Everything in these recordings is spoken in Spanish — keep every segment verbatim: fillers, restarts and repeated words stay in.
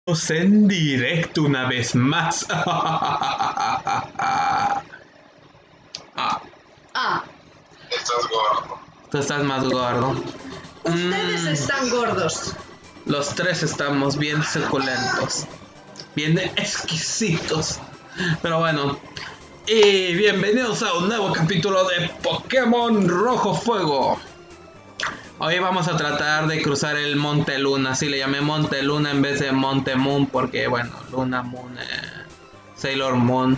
En directo una vez más. ah. Ah. Estás gordo. Tú estás más gordo. Ustedes Mm, están gordos. Los tres estamos bien suculentos. Bien exquisitos. Pero bueno. Y bienvenidos a un nuevo capítulo de Pokémon Rojo Fuego. Hoy vamos a tratar de cruzar el Monte Luna. Sí, le llamé Monte Luna en vez de Monte Moon porque, bueno, Luna Moon, eh, Sailor Moon.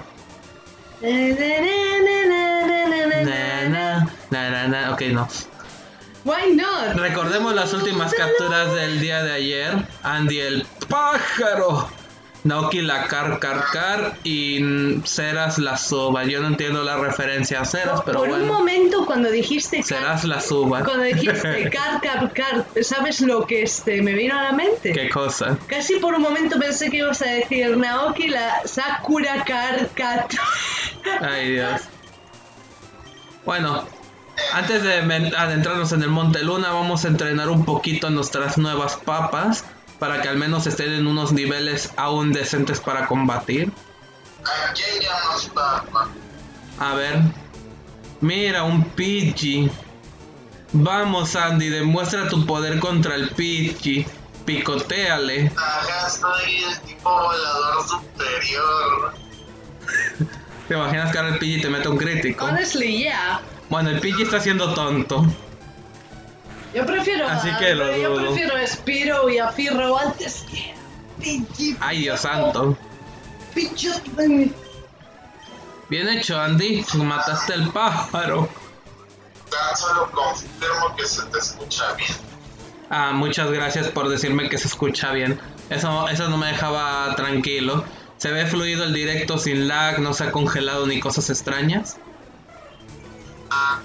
Na, na, na, na, na. Ok, no. Why not? Recordemos las últimas capturas del día de ayer. Andy el pájaro, Naoki la car car car y Ceras la suba. Yo no entiendo la referencia a Ceras, pero Por bueno. un momento cuando dijiste car- Ceras la suba. cuando dijiste car car car, ¿sabes lo que este me vino a la mente? ¿Qué cosa? Casi por un momento pensé que ibas a decir Naoki la Sakura car car. Ay, Dios. Bueno, antes de adentrarnos en el Monte Luna, vamos a entrenar un poquito nuestras nuevas papas para que al menos estén en unos niveles aún decentes para combatir. ¿A quién llamas papa? A ver. Mira, un Pidgey. Vamos, Andy, demuestra tu poder contra el Pidgey. Picotéale. Acá soy el tipo volador superior. ¿Te imaginas que ahora el Pidgey te mete un crítico? Honestly, yeah. Bueno, el Pidgey está siendo tonto. Yo prefiero Así a, que lo yo dudo. prefiero a Spiro y a Firro antes que Pidgey. Ay, Dios santo. Pidgey. Bien hecho, Andy. Mataste el pájaro. Tan solo confirmo que se te escucha bien. Ah, muchas gracias por decirme que se escucha bien. Eso, eso no me dejaba tranquilo. Se ve fluido el directo sin lag, no se ha congelado ni cosas extrañas. Ah.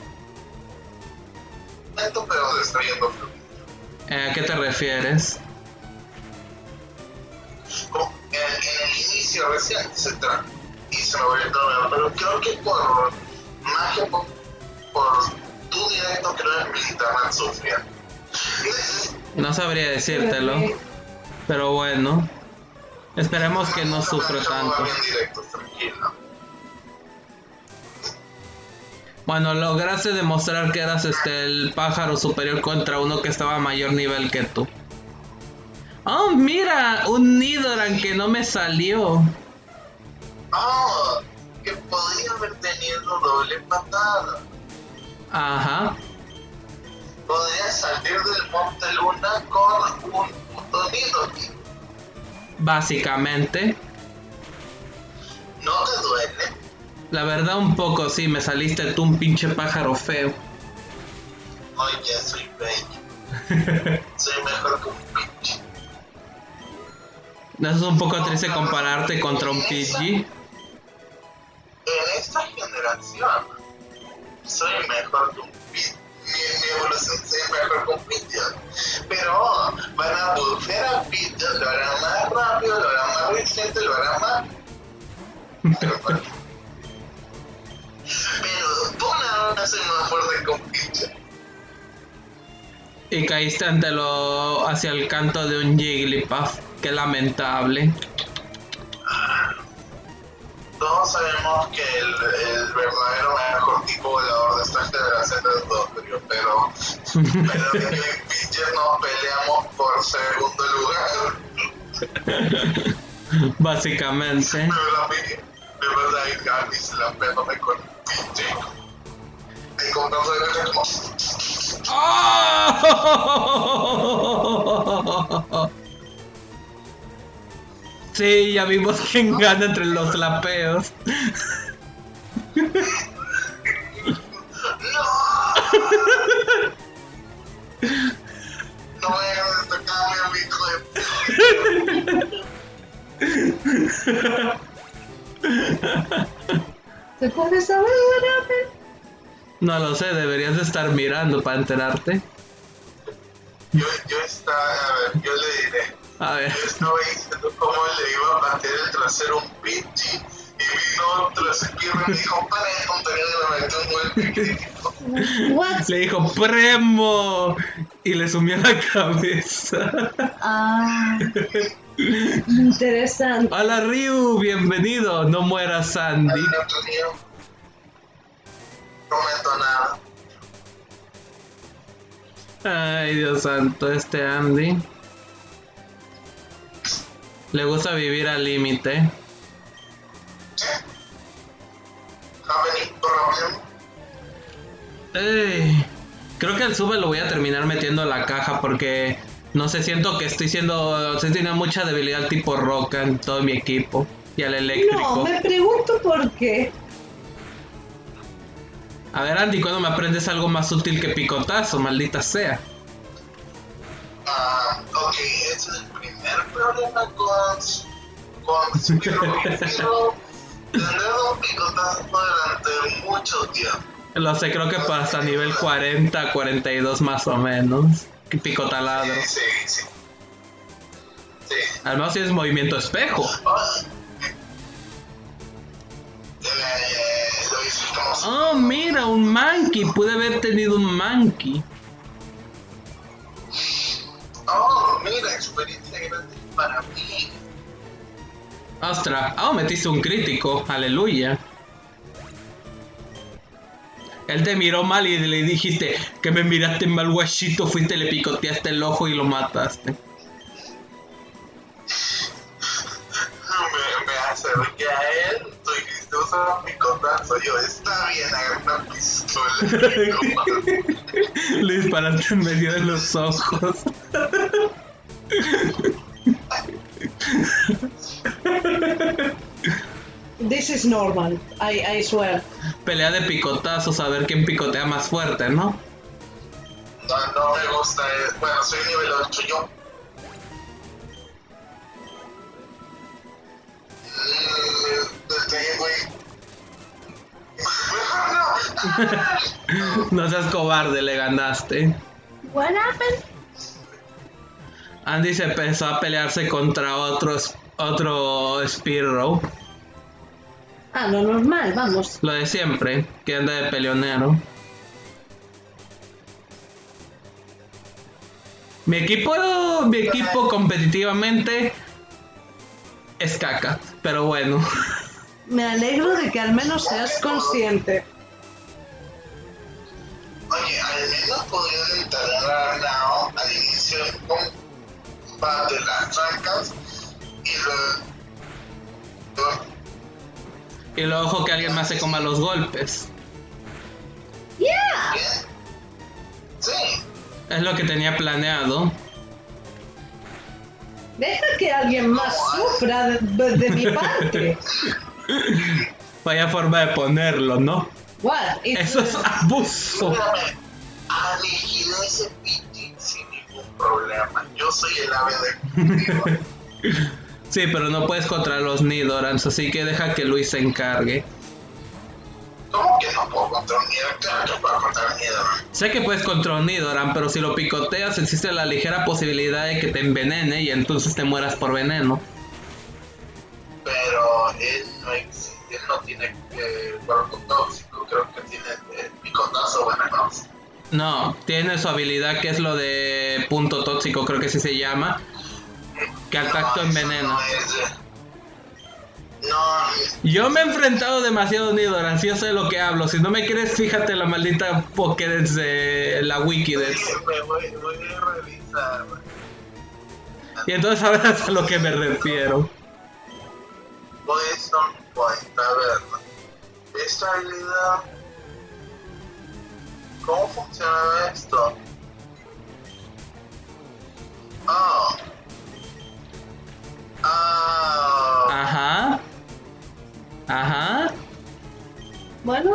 Lento, pero está yendo fluido. Eh, ¿A qué te refieres? Como En, en el inicio recién se tra y se me volvió el camino, pero creo que por magia, por, por tu directo, creo que mi internet sufría. No sabría decírtelo. Pero bueno. Esperemos que no sufra tanto. Bien directo, tranquilo. Bueno, lograste demostrar que eras este el pájaro superior contra uno que estaba a mayor nivel que tú. Oh, mira, un Nidoran que no me salió. Oh, que podría haber tenido doble patada. Ajá. Podría salir del Monte Luna con un puto Nidoran. Básicamente. ¿No te duele? La verdad un poco sí, me saliste tú un pinche pájaro feo. Oye, soy bello. Soy mejor que un pinche. ¿No es un poco triste compararte contra un Pidgey? En esta generación soy mejor que un Pidgey. Mi, mi evolución es mejor que un Pidgey. Pero van a bufear a Pidgey, lo harán más rápido, lo harán más resistente, lo harán más... Pero, pero tú nada más soy más fuerte que un Pidgey. Y caíste ante lo hacia el canto de un Jigglypuff. Qué lamentable. Todos sabemos que el, el verdadero mejor tipo volador de esta generación es Dodrio, pero pero en el pitcher nos peleamos por segundo lugar. Básicamente. Pero la mini, de verdad, y Gandhi se la pega con el pitcher. Y como no se ve como... ¡Oh! Sí, ya vimos quién gana entre los lapeos. ¡No! No voy a destacarme a mi hijo de... ¿Se puede saber? No lo sé, deberías de estar mirando para enterarte. Yo, yo estaba, a ver, yo le diré. A ver. Yo estaba diciendo cómo le iba a bater el trasero a un Pidgey y vino otro Spirro y me dijo, para de tontería, y me metió un golpe crítico. What? Le dijo ¡Premo! Y le sumió la cabeza. Ah. Interesante. Hola Ryu, bienvenido. No mueras, Sandy. Al otro día, no prometo nada. Ay, Dios santo, este Andy. Le gusta vivir al límite. Have any problem? Ey, creo que el sube lo voy a terminar metiendo a la caja porque no sé, siento que estoy siendo, estoy teniendo mucha debilidad tipo roca en todo mi equipo y al eléctrico. No, me pregunto por qué. A ver, Andy, ¿cuándo me aprendes algo más útil que picotazo, maldita sea? Ah, ok, ese es el primer problema con, con Spiro. Spiro tener un picotazo durante mucho tiempo. Lo sé, creo que hasta nivel cuarenta, cuarenta y dos más o menos. Que picotaladro. Sí, sí, sí. Sí. Al menos tienes movimiento espejo. Ah, eh, lo hice como Oh, mira, un monkey. Pude haber tenido un monkey. oh, mira, experiencia gratis para mí. Ostras. Oh, metiste un crítico. Aleluya. Él te miró mal y le dijiste que me miraste mal, guachito. Fuiste, le picoteaste el ojo y lo mataste. Me, me acerqué a él, tú dijiste, usa un picotazo. Yo, está bien, agarré una pistola. Le disparaste en medio de los ojos. This is normal, I, I swear. Pelea de picotazos, a ver quién picotea más fuerte, ¿no? No, no me gusta. eh, Bueno, soy nivel ocho yo. Mm, este, güey. Mejor no. No seas cobarde, le ganaste. What happened? Andy se empezó a pelearse contra otros, otro Spearow. Ah, lo normal, vamos. Lo de siempre, que anda de peleonero. Mi equipo, mi equipo competitivamente es caca, pero bueno. Me alegro de que al menos seas consciente. Oye, al menos podrían entrenar a Nao al inicio del combate de las trancas y luego. Y luego ojo que alguien más se coma los golpes. Yeah. Bien. Sí. Es lo que tenía planeado. Deja que alguien más sufra de, de- de mi parte. Vaya forma de ponerlo, ¿no? What? It's- Eso es abuso. Mírame, aniquilé ese Pidgey sin ningún problema. Yo soy el ave de Sí, pero no puedes contra los Nidorans, así que deja que Luis se encargue. ¿Cómo que no puedo contra un Nidoran? Claro que puedo contra un Nidoran. Sé que puedes contra un Nidoran, pero si lo picoteas existe la ligera posibilidad de que te envenene y entonces te mueras por veneno. Pero él no existe, él no tiene eh, cuerpo tóxico, creo que tiene eh, picotazo venenoso. No, tiene su habilidad que es lo de punto tóxico, creo que así se llama, que al tacto eso envenena. No, es de- no, Yo me he enfrentado demasiado Nidorans, yo sé lo que hablo. Si no me crees, fíjate la maldita Pokédex de la Wikidex. me voy, voy a revisar. Y entonces sabrás a lo que me refiero. Poison Point, a ver. Esta habilidad. ¿Cómo funciona esto? Oh. Ah. Ajá. Ajá. Bueno,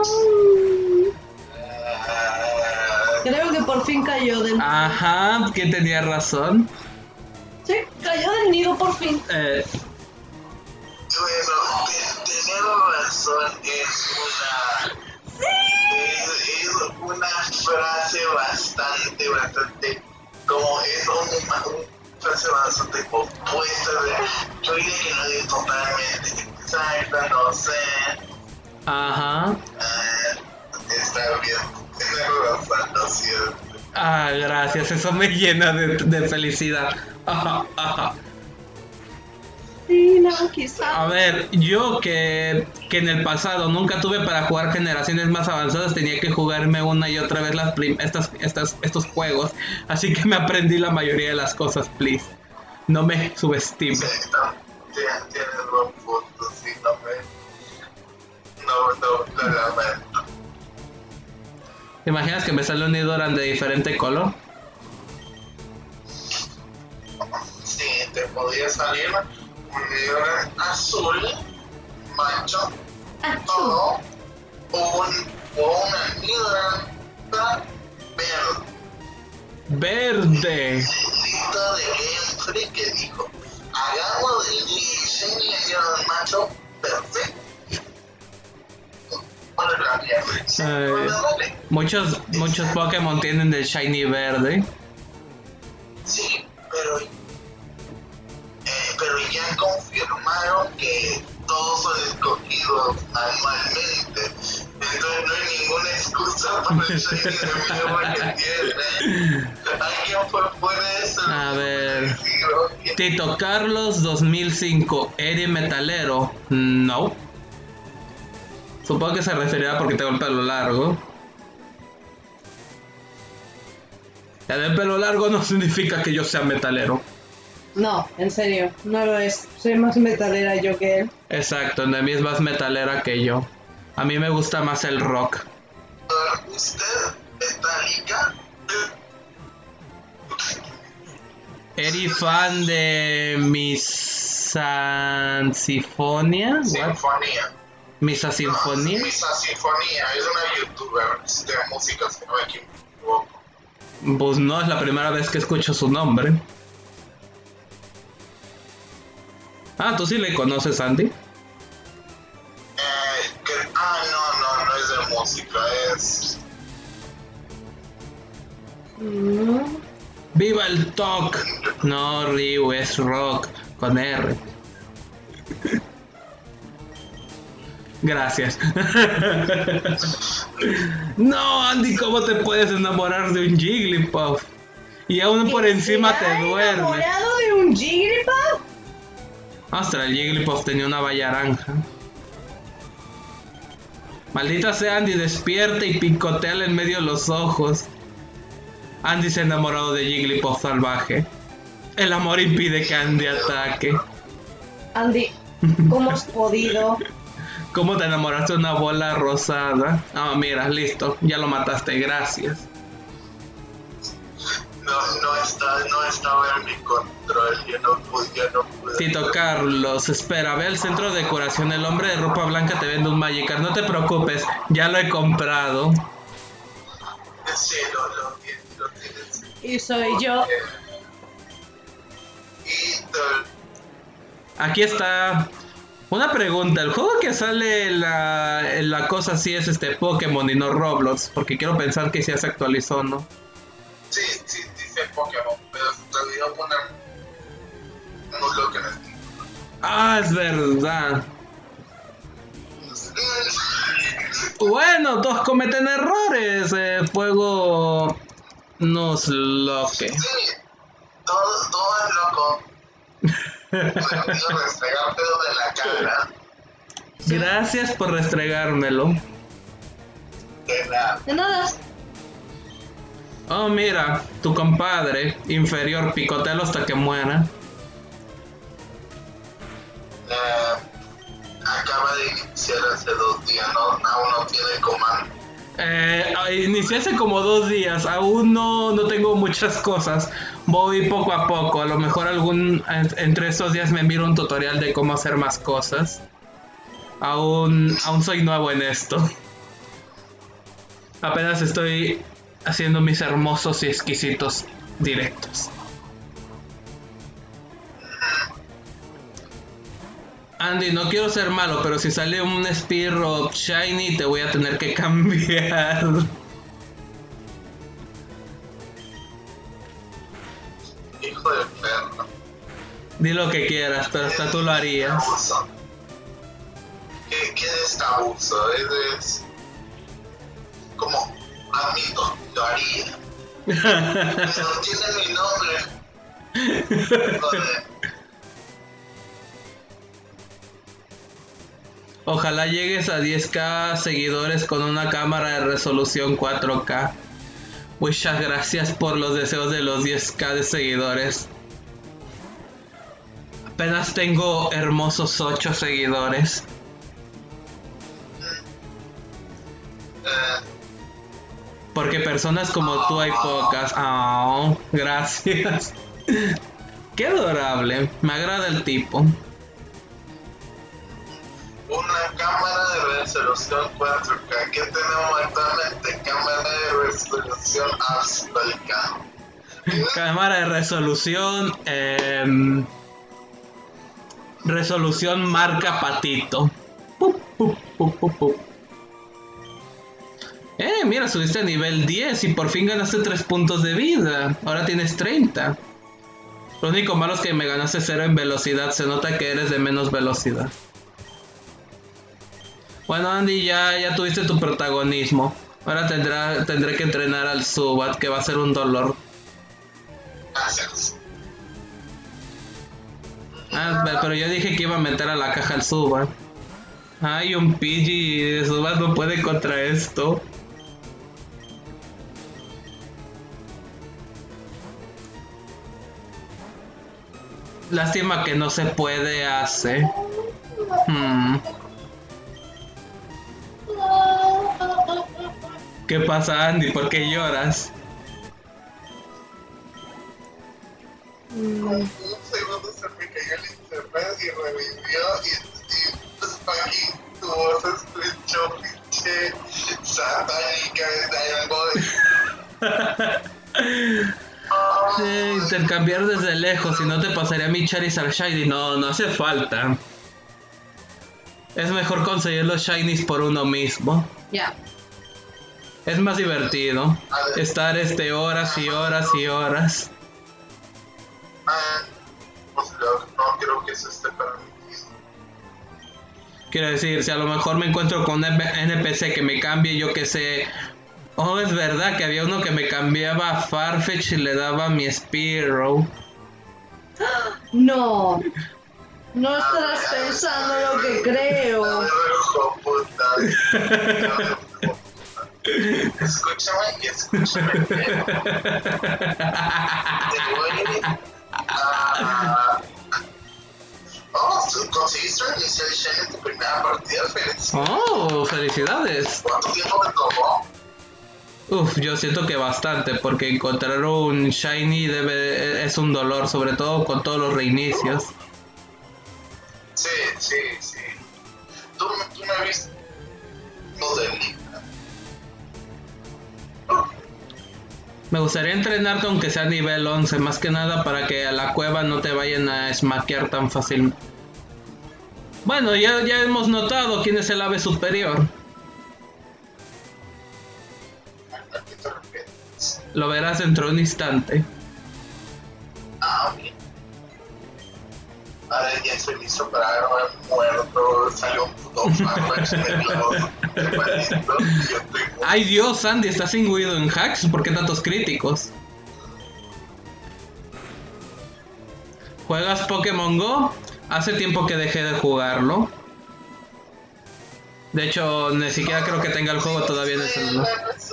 Eh, creo que por fin cayó del... Ajá. ¿Quién tenía razón? Sí, cayó del nido por fin. Eh, Bueno, te- tener razón es una. Es, es una frase bastante, bastante. Como es una, una frase bastante compuesta. De, yo diría que no es totalmente exacta, no sé. ajá. Eh, está bien, tener razón, lo siento. Ah, gracias. Eso me llena de, de felicidad. Ajá, ajá. Pokémon, quizá. A ver, yo que, que en el pasado nunca tuve para jugar generaciones más avanzadas, tenía que jugarme una y otra vez las prim- estas, estas, estos juegos. Así que me aprendí la mayoría de las cosas, please. No me subestimes. Sí, está, tienes, tienes buen punto, sí, no me... No, no, lo lamento. ¿Te imaginas que me sale un Nidoran de diferente color? Sí, te podría salir un Nidoran azul, macho, Achú. o un, o una Nidoran verde. Verde. Lista de Game Freak que dijo, hagamos el diseño de Nidoran macho perfecto. Bueno, la mierda. Sí, Ay. bueno, dale. Muchos, muchos Pokémon tienen el shiny verde. Sí, pero, eh, pero ya confirmaron que todos son escogidos anualmente. Entonces no hay ninguna excusa para el shiny de Miyama que tiene. ¿Alguien fue fuera de eso? A ver. Sí, ok. Tito Carlos dos mil cinco, ¿eres metalero? No. Supongo que se referirá porque tengo el pelo largo. Tener pelo largo no significa que yo sea metalero. No, en serio, no lo es. Soy más metalera yo que él. Exacto, Nemi es más metalera que yo. A mí me gusta más el rock. ¿Usted, Metallica? ¿Eres fan de Misa Sinfonia? What? Sinfonía. ¿Misa Sinfonía? Misa Sinfonía, es una youtuber de música, si no me equivoco. Pues no es la primera vez que escucho su nombre. Ah, ¿tú sí le conoces, Andy? Eh, que, ah, no, no, no es de música, es... Mm. ¡Viva el talk! No, Ryu, es rock, con R. Gracias. No, Andy, ¿cómo te puedes enamorar de un Jigglypuff? Y aún por encima te duermes. ¿Enamorado de un Jigglypuff? Ostras, el Jigglypuff tenía una valla naranja. Maldita sea, Andy, despierta y picoteale en medio de los ojos. Andy se ha enamorado de Jigglypuff salvaje. El amor impide que Andy ataque. Andy, ¿cómo has podido? ¿Cómo te enamoraste de una bola rosada? Ah, mira, listo, ya lo mataste, gracias. No, no, está, no estaba en mi control, yo no pude, yo no pude. Tito Carlos, espera, ve al centro de decoración, el hombre de ropa blanca te vende un Magikarp, no te preocupes, ya lo he comprado. Sí, lo, lo, lo tienes. Y soy yo. Y te- Aquí está. Una pregunta, ¿el juego que sale la, la cosa así es este Pokémon y no Roblox? Porque quiero pensar que ya se actualizó, ¿no? sí, sí, dice Pokémon, pero te voy a poner un bloque en el título. Ah, es verdad. Bueno, todos cometen errores. El juego nos loque. Sí, todo, todo es loco. Me quiero restregar pedo de la cara. Gracias por restregármelo. De la... De nada. Oh, mira, tu compadre inferior, picotelo hasta que muera. Eh, acaba de iniciar hace dos días, ¿no? Aún no tiene comando. Eh, inicié hace como dos días, aún no, no tengo muchas cosas, voy poco a poco, a lo mejor algún entre estos días me miro un tutorial de cómo hacer más cosas. Aún, aún soy nuevo en esto. Apenas estoy haciendo mis hermosos y exquisitos directos. Andy, no quiero ser malo, pero si sale un Spearow Shiny te voy a tener que cambiar. Hijo de perro. Di lo que quieras, pero hasta tú lo harías. Abuso. ¿Qué, qué es este abuso? Es, es como, admito, lo haría. Pero tiene mi nombre. Joder. Ojalá llegues a diez K seguidores con una cámara de resolución cuatro K. Muchas gracias por los deseos de los diez K de seguidores. Apenas tengo hermosos ocho seguidores. Porque personas como tú hay pocas. Oh, gracias. Qué adorable. Me agrada el tipo. Una cámara de resolución cuatro K. ¿Qué tenemos actualmente? Cámara de resolución Absolute K. Cámara de resolución. Eh, resolución marca patito. Pup, pup, pup, pup, pup. Eh, mira, subiste a nivel diez y por fin ganaste tres puntos de vida. Ahora tienes treinta. Lo único malo es que me ganaste cero en velocidad. Se nota que eres de menos velocidad. Bueno, Andy, ya, ya tuviste tu protagonismo. Ahora tendrá, tendré que entrenar al Zubat, que va a ser un dolor. Gracias. Ah, pero yo dije que iba a meter a la caja al Zubat. Ay, un Pidgey de Zubat no puede contra esto. Lástima que no se puede hacer. Hmm. ¿Qué pasa, Andy? ¿Por qué lloras? Un segundo se me cayó el internet y revivió y, y pues aquí tu voz se escuchó pinche satánica de Diamond Boy. Sí, intercambiar desde lejos, si no te pasaría mi Charizard Shiny. No, no hace falta. Es mejor conseguir los Shinies por uno mismo. Ya. Yeah. Es más divertido estar este horas y horas y horas. Pues no creo que eso esté permitido. Quiero decir, si a lo mejor me encuentro con un N P C que me cambie, yo que sé. Oh, es verdad que había uno que me cambiaba a Farfetch y le daba mi Spearow. No. No estarás pensando lo que creo. Escúchame y escúchame. Te voy a... Oh, conseguiste iniciar el Shiny en tu primera partida, Félix. Oh, felicidades. ¿Cuánto tiempo te tomó? Uf, yo siento que bastante, porque encontrar un Shiny debe, es un dolor, sobre todo con todos los reinicios. Sí, sí, sí. Tú, tú me viste no de mí. Me gustaría entrenarte aunque sea nivel once, más que nada para que a la cueva no te vayan a smackear tan fácil. Bueno, ya, ya hemos notado quién es el ave superior. ¿A qué te refieres? Lo verás dentro de un instante. Ah, ok. Ahora ya estoy listo para haberme muerto. Salió un puto Farfetch de los hermanitos y yo estoy muerto. Ay Dios, Andy, ¿estás imbuido en hacks? ¿Por qué tantos críticos? ¿Juegas Pokémon Go? Hace tiempo que dejé de jugarlo. De hecho, ni siquiera creo que tenga el juego todavía en el celular.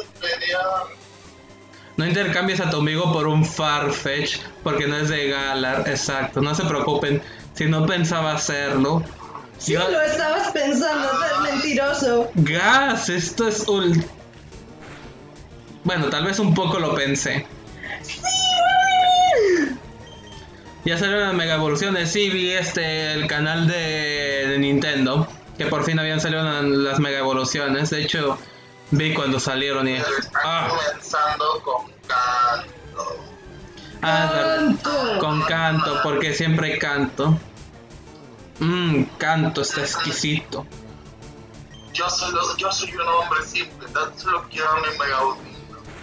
No intercambies a tu amigo por un Farfetch, porque no es de Galar, exacto. No se preocupen, si no pensaba hacerlo. Sí, Yo... lo estabas pensando, es mentiroso. Gas, esto es un... Bueno, tal vez un poco lo pensé. ¡Sí! Ya salieron las mega evoluciones, sí vi este, el canal de, de Nintendo, que por fin habían salido las mega evoluciones. De hecho, vi cuando salieron y... Ah. Comenzando con canto. Ah, Canto. con canto, porque siempre canto. Mmm, canto, está exquisito. Yo, solo, yo soy un hombre simple, tan solo quiero mi mega audino.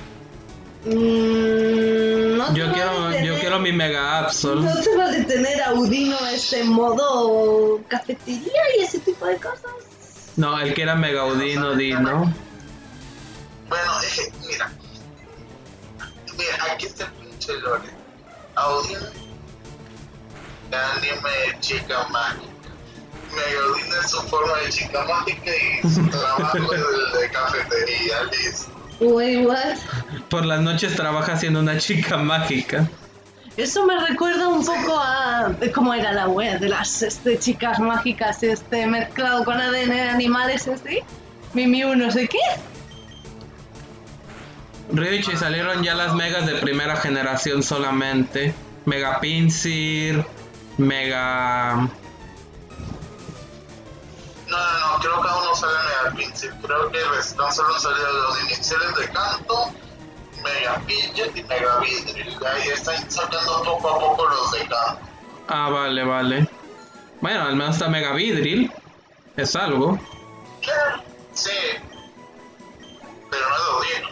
Mm, no Yo quiero, tener, yo quiero mi mega Absol. No te vale tener Audino este modo cafetería y ese tipo de cosas. No, el que era mega Audino, Dino. Bueno, es que, mira. Mira, aquí está el pinche lore. Audino, anime chica mágica. Megaudino es su forma de chica mágica y su trabajo es el de cafetería, listo. Wait, what? Por las noches trabaja siendo una chica mágica. Eso me recuerda un poco a cómo era la web de las este, chicas mágicas, este mezclado con A D N de animales, este. Mimiu no sé qué. Ryuichi, salieron ya las megas de primera generación solamente. Mega Pinsir, Mega... No, no, no, creo que aún no sale Mega Pinsir. Creo que están solo saliendo los iniciales de Canto, Mega Pidgeot y Mega Vidril. Ahí están sacando poco a poco los de Canto. Ah, vale, vale. Bueno, al menos está Mega Vidril. Es algo. Sí, pero no es Audino.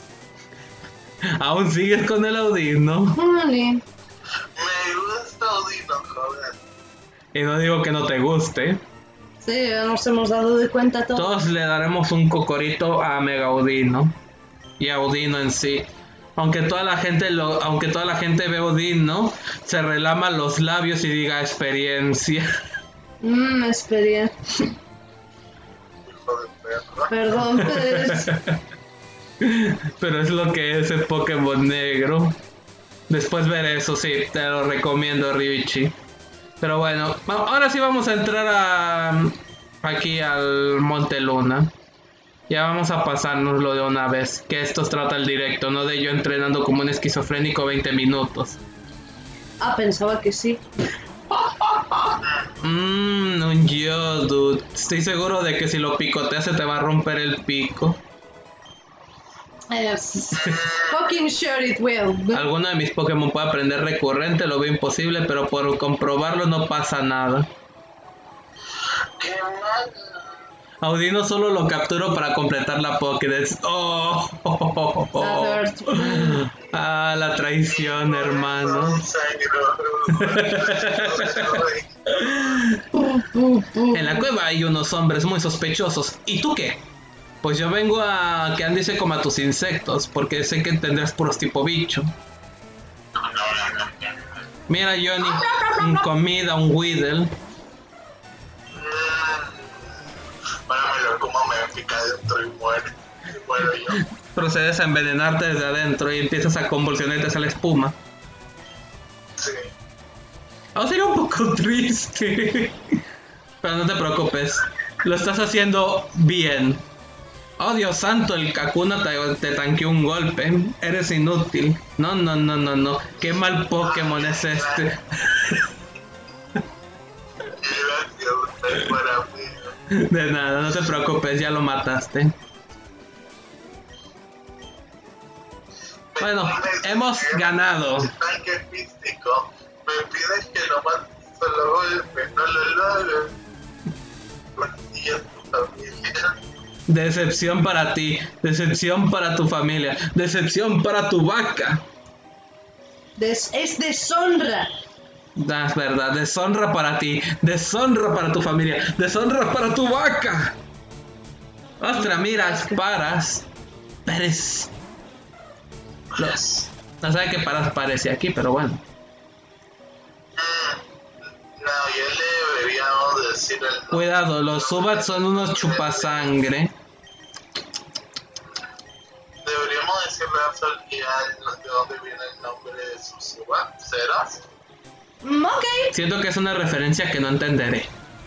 Aún sigues con el Audino. Vale. Me gusta Audino, joder. Y no digo que no te guste. Sí, ya nos hemos dado de cuenta todos. Todos le daremos un cocorito a Mega Audino. Y a Audino en sí. Aunque toda la gente lo, aunque toda la gente ve Audino, se relama los labios y diga experiencia. Mmm, experiencia. Hijo de perra. Perdón, pues. Pero es lo que es el Pokémon negro. Después ver eso, sí, te lo recomiendo, Ryuichi. Pero bueno, ahora sí vamos a entrar a aquí al Monte Luna. Ya vamos a pasárnoslo de una vez, que esto trata el directo, no de yo entrenando como un esquizofrénico veinte minutos. Ah, pensaba que sí. Mmm, un Geodude. Estoy seguro de que si lo picoteas se te va a romper el pico. Yes. Fucking sure it will. Alguno de mis Pokémon puede aprender recurrente, lo veo imposible, pero por comprobarlo no pasa nada. Qué mal. Audino solo lo capturo para completar la Pokédex. Oh, oh, oh, oh, That oh. hurts. Ah, la traición, hermano. En la cueva hay unos hombres muy sospechosos. ¿Y tú qué? Pues yo vengo a que Andy se coma tus insectos, porque sé que tendrás puros tipo bicho. Mira, Johnny, un comida, un Weedle. Ahora me lo como, me pica adentro y muere. Y muero yo. Procedes a envenenarte desde adentro y empiezas a convulsionar y te sale espuma. Sí. Oh, sería un poco triste. Pero no te preocupes, lo estás haciendo bien. Oh, Dios santo, el Kakuna te, te tanqueó un golpe. Eres inútil. No, no, no, no, no. Qué mal Pokémon es este. Gracias, usted fuera mío. De nada, no te preocupes, ya lo mataste. Bueno, hemos ganado. Tanque físico. Me pides que lo mates un solo golpe, no lo logro. Y es tu familia. Decepción para ti, decepción para tu familia, decepción para tu vaca. Des es deshonra. Ah, es verdad, deshonra para ti, deshonra para tu familia, deshonra para tu vaca. Ostras, mira, Paras. Pérez. No, no sabe que Paras parece aquí, pero bueno. No, ya le deberíamos decir el nombre. Cuidado, los Zubats son unos chupasangre. Deberíamos decirle a Sol que de dónde viene el nombre de su suba. ¿Serás? Mm, ok. Siento que es una referencia que no entenderé.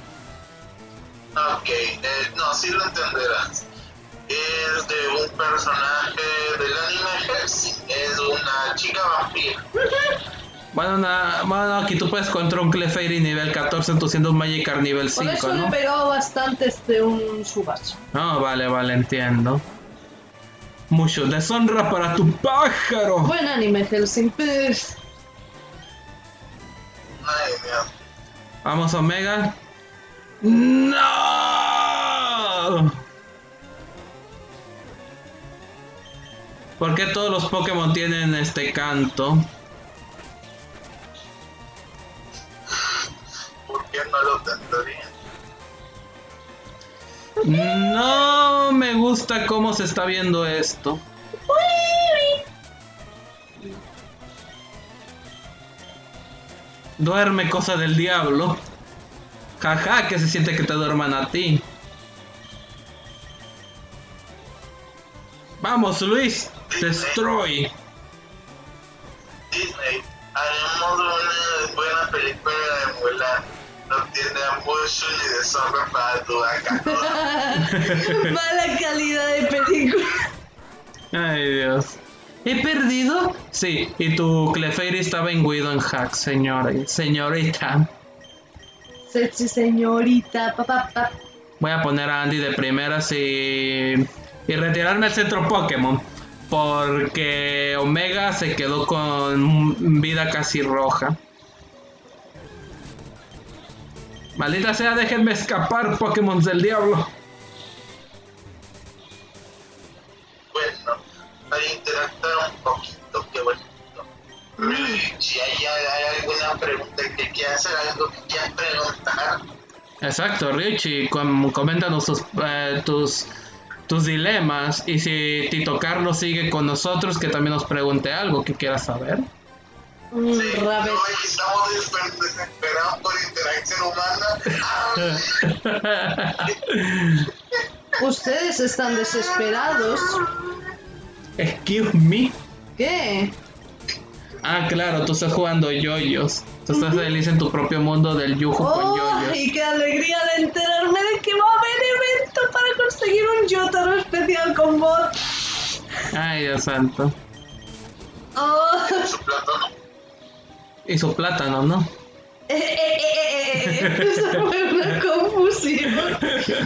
Ok, eh, no, sí lo entenderás. Es de un personaje del anime Hellsing. Es una chica vampira. Bueno, na, bueno, aquí tú puedes contra un Clefairy nivel catorce, tú siendo un Magikarp nivel Por cinco, eso le ¿no? he pegado bastante este un Subacho. No, vale, vale, entiendo. Mucho deshonra para tu pájaro. Buen anime, Hellsing. Pues. Ay, Dios. Vamos, Omega. ¡No! ¿Por qué todos los Pokémon tienen este canto? ¿Por qué no lo tendría? No me gusta cómo se está viendo esto. Duerme, cosa del diablo. Jaja, que se siente que te duerman a ti. Vamos, Luis, destroy. Disney, haremos una buena película de Mulan. No tiene mucho ni de sombra para tu vaca. Mala calidad de película. Ay, Dios. ¿He perdido? Sí, y tu Clefairy estaba imbuido en hack, señora, señorita. Sexy señorita, papá, papá. Voy a poner a Andy de primeras y, y retirarme al centro Pokémon. Porque Omega se quedó con vida casi roja. Maldita sea, déjenme escapar, Pokémon del diablo. Bueno, para interactuar un poquito, qué bonito. Si hay, hay alguna pregunta que quieras hacer, algo que quieras preguntar. Exacto, Richie, com coméntanos tus, eh, tus, tus dilemas. Y si Tito Carlos sigue con nosotros, que también nos pregunte algo que quieras saber. Un Sí, rabbit. no, estamos desesper- desesperados por interacción humana. Ah, Ustedes están desesperados. Excuse me. ¿Qué? Ah, claro, tú estás jugando yoyos. Tú estás feliz en tu propio mundo del yuju con ¡Oh! yoyos. ¡Y qué alegría de enterarme de que va a haber evento para conseguir un Yotaro especial con bot! Ay, Dios santo. ¡Oh! su plátano. Y su plátano, ¿no? Eh, eh, eh, eh, eh. Eso fue una confusión.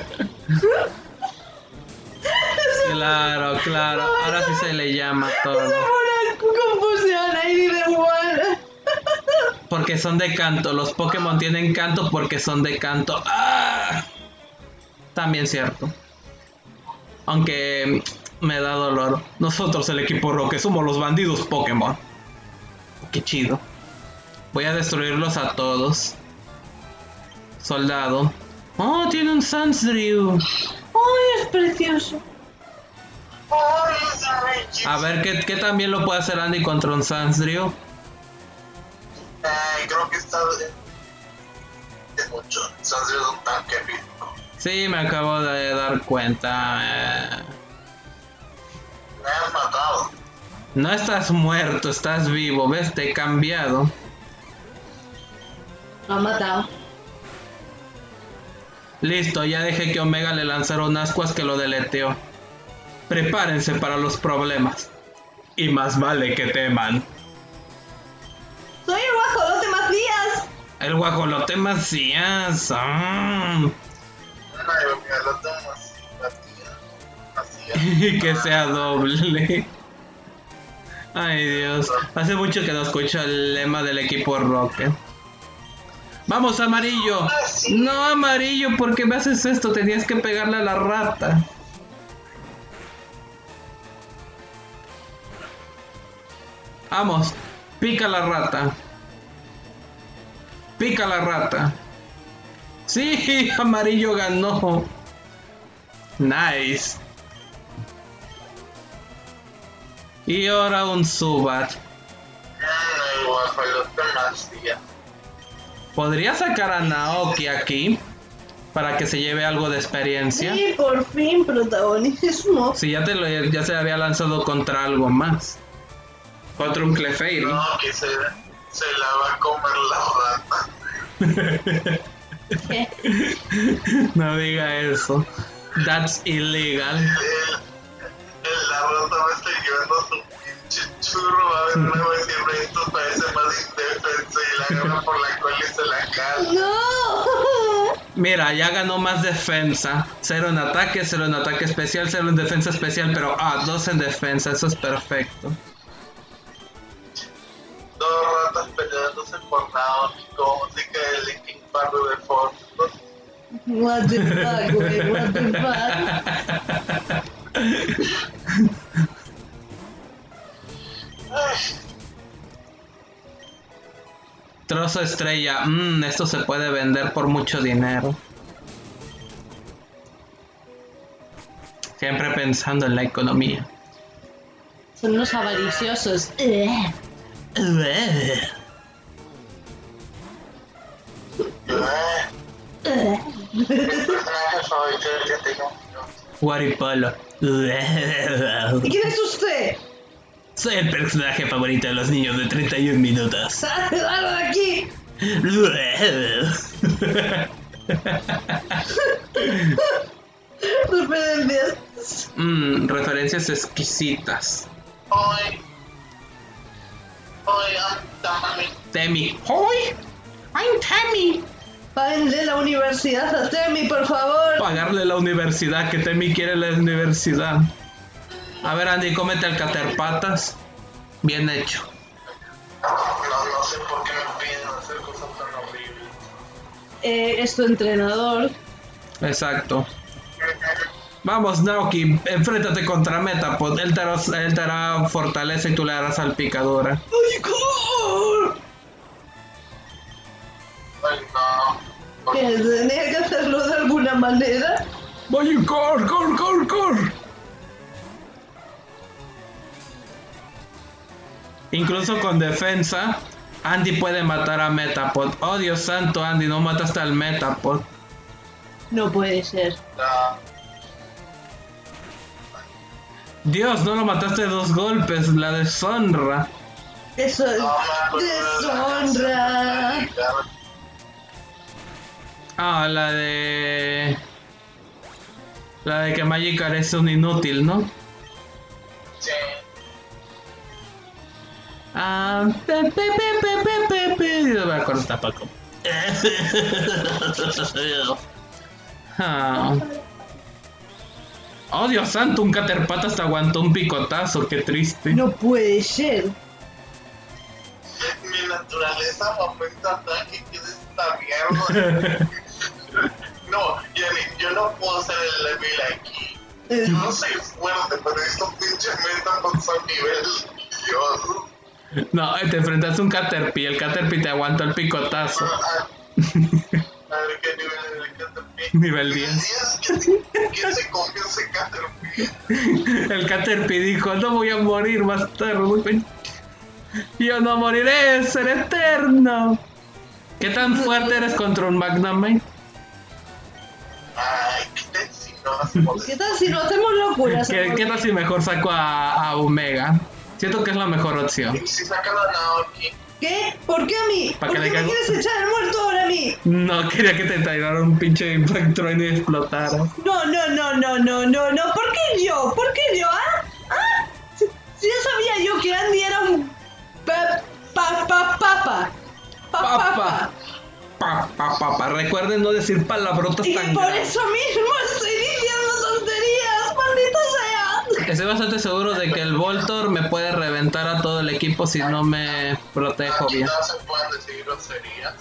Claro, claro. Ahora sí se le llama Eso todo. fue una confusión ahí de igual. Porque son de canto. Los Pokémon tienen canto porque son de canto. ¡Ah! También cierto. Aunque me da dolor. Nosotros, el equipo Rocket, somos los bandidos Pokémon. Qué chido. Voy a destruirlos a todos. Soldado. Oh, tiene un Sansdrew. ¡Ay, es precioso! Ay, esa leche. A ver, ¿qué, qué también lo puede hacer Andy contra un Sansdrew? Ay, creo que está de, de mucho. Sandra es un tanque físico. Sí, me acabo de dar cuenta. Eh, Me han matado. no estás muerto, estás vivo. ¿Ves? Te he cambiado. Lo ha matado. Listo, ya dejé que Omega le lanzara un ascuas que lo deleteó. Prepárense para los problemas. Y más vale que teman. ¡Soy el guajolote Macías! El guajolote Macías. Ah. Ay, mira, lo tengo así, así, así. Y que sea doble. Ay, Dios. Hace mucho que no escucho el lema del equipo Rocket. Vamos, amarillo. No, amarillo, ¿por qué me haces esto? Tenías que pegarle a la rata. Vamos, pica la rata. Pica la rata. Sí, amarillo ganó. Nice. Y ahora un Zubat. Ay, guajolote Macías. ¿Podría sacar a Naoki aquí? Para que se lleve algo de experiencia. Sí, por fin, protagonismo. Si ya te lo ya se había lanzado contra algo más. Contra un Clefairy. No, que se, se la va a comer la rata. ¿Qué? No diga eso. That's illegal. El, el, la rata me está llevando su pinche churro. Va a ver una vez siempre esto parece más indefenso y la agarra por la cola y se la cala. ¡No! Mira, ya ganó más defensa. Cero en ataque, cero en ataque especial, cero en defensa especial, pero ah, dos en defensa. Eso es perfecto. Dos ratas peleándose por Naoki con música de Linkin Park de fondo. What the fuck, güey, what the fuck. Trozo estrella. Mmm, esto se puede vender por mucho dinero. Siempre pensando en la economía. Son unos avariciosos. Eh, Mi personaje favorito del treinta y uno minutos. Waripolo. ¿Y quién es usted? Soy el personaje favorito de los niños de treinta y un minutos. ¡Sal de aquí! Referencias. mm, referencias exquisitas. Hoy. Hoy, I'm Tammy. Temi. ¡Hoy! I'm Temi. Páguenle la universidad a Temi, por favor. Pagarle la universidad, que Temi quiere la universidad. A ver, Andy, cómete el caterpatas. Bien hecho. No, no sé por qué me piden hacer cosas tan horribles. Eh, es tu entrenador. Exacto. Vamos, Naoki, enfréntate contra Metapod. Él te hará, él te hará fortaleza y tú le harás salpicadura. ¡Ay, cómo! Ay, no. ¿Por ¿Que qué? tenía que hacerlo de alguna manera? ¡Vaya, cor, cor, cor, cor! Incluso con defensa, Andy puede matar a Metapod. Oh, Dios santo, Andy, no mataste al Metapod. No puede ser. No. Dios, no lo mataste de dos golpes, la deshonra. Eso es No me acuerdo de la deshonra. canción. Ah, la de... La de que Magikarp es un inútil, ¿no? Sí. Ah, pe, pe, pe, pe, pe, pe, pe. No me acuerdo tampoco. Ah. Oh, Dios santo, un caterpata hasta aguantó un picotazo, qué triste. No puede ser. Mi naturaleza aumenta ataque, que es esta mierda. No, Jenny, yo no puedo ser el level aquí. Eh, Yo no soy fuerte, pero estos pinches metas son nivel Dios. No, te enfrentaste a un Caterpie, el Caterpie te aguantó el picotazo. A ver qué nivel es el Caterpie. Nivel diez. ¿Qué, qué se comió ese Caterpie? El Caterpie dijo, no voy a morir más tarde. Yo no moriré, seré eterno. ¿Qué tan fuerte eres contra un Magnemite? Ay, ¿qué tal si no hacemos ¿Qué tal si no hacemos locuras? ¿Qué, qué tal si mejor saco a, a Omega? Siento que es la mejor opción. ¿Y si sacan a Naoki? ¿Qué? ¿Por qué a mí? ¿Para ¿Por qué qué le me cago? quieres echar el muerto ahora a mí? No quería que te tirara un pinche Impact Train y explotara. No, no, no, no, no, no, no. ¿Por qué yo? ¿Por qué yo? ¿Ah? ¿Ah? Si, si ya sabía yo que Andy era un... Pa, pa, pa, papa. Pa, Papa. papa. Pa, pa, pa, pa. Recuerden no decir palabrotas Y tan por grandes. eso mismo estoy diciendo tonterías, maldito sea. Estoy bastante seguro de que el Voltor me puede reventar a todo el equipo si no me protejo Aquí bien. no se pueden decir groserías.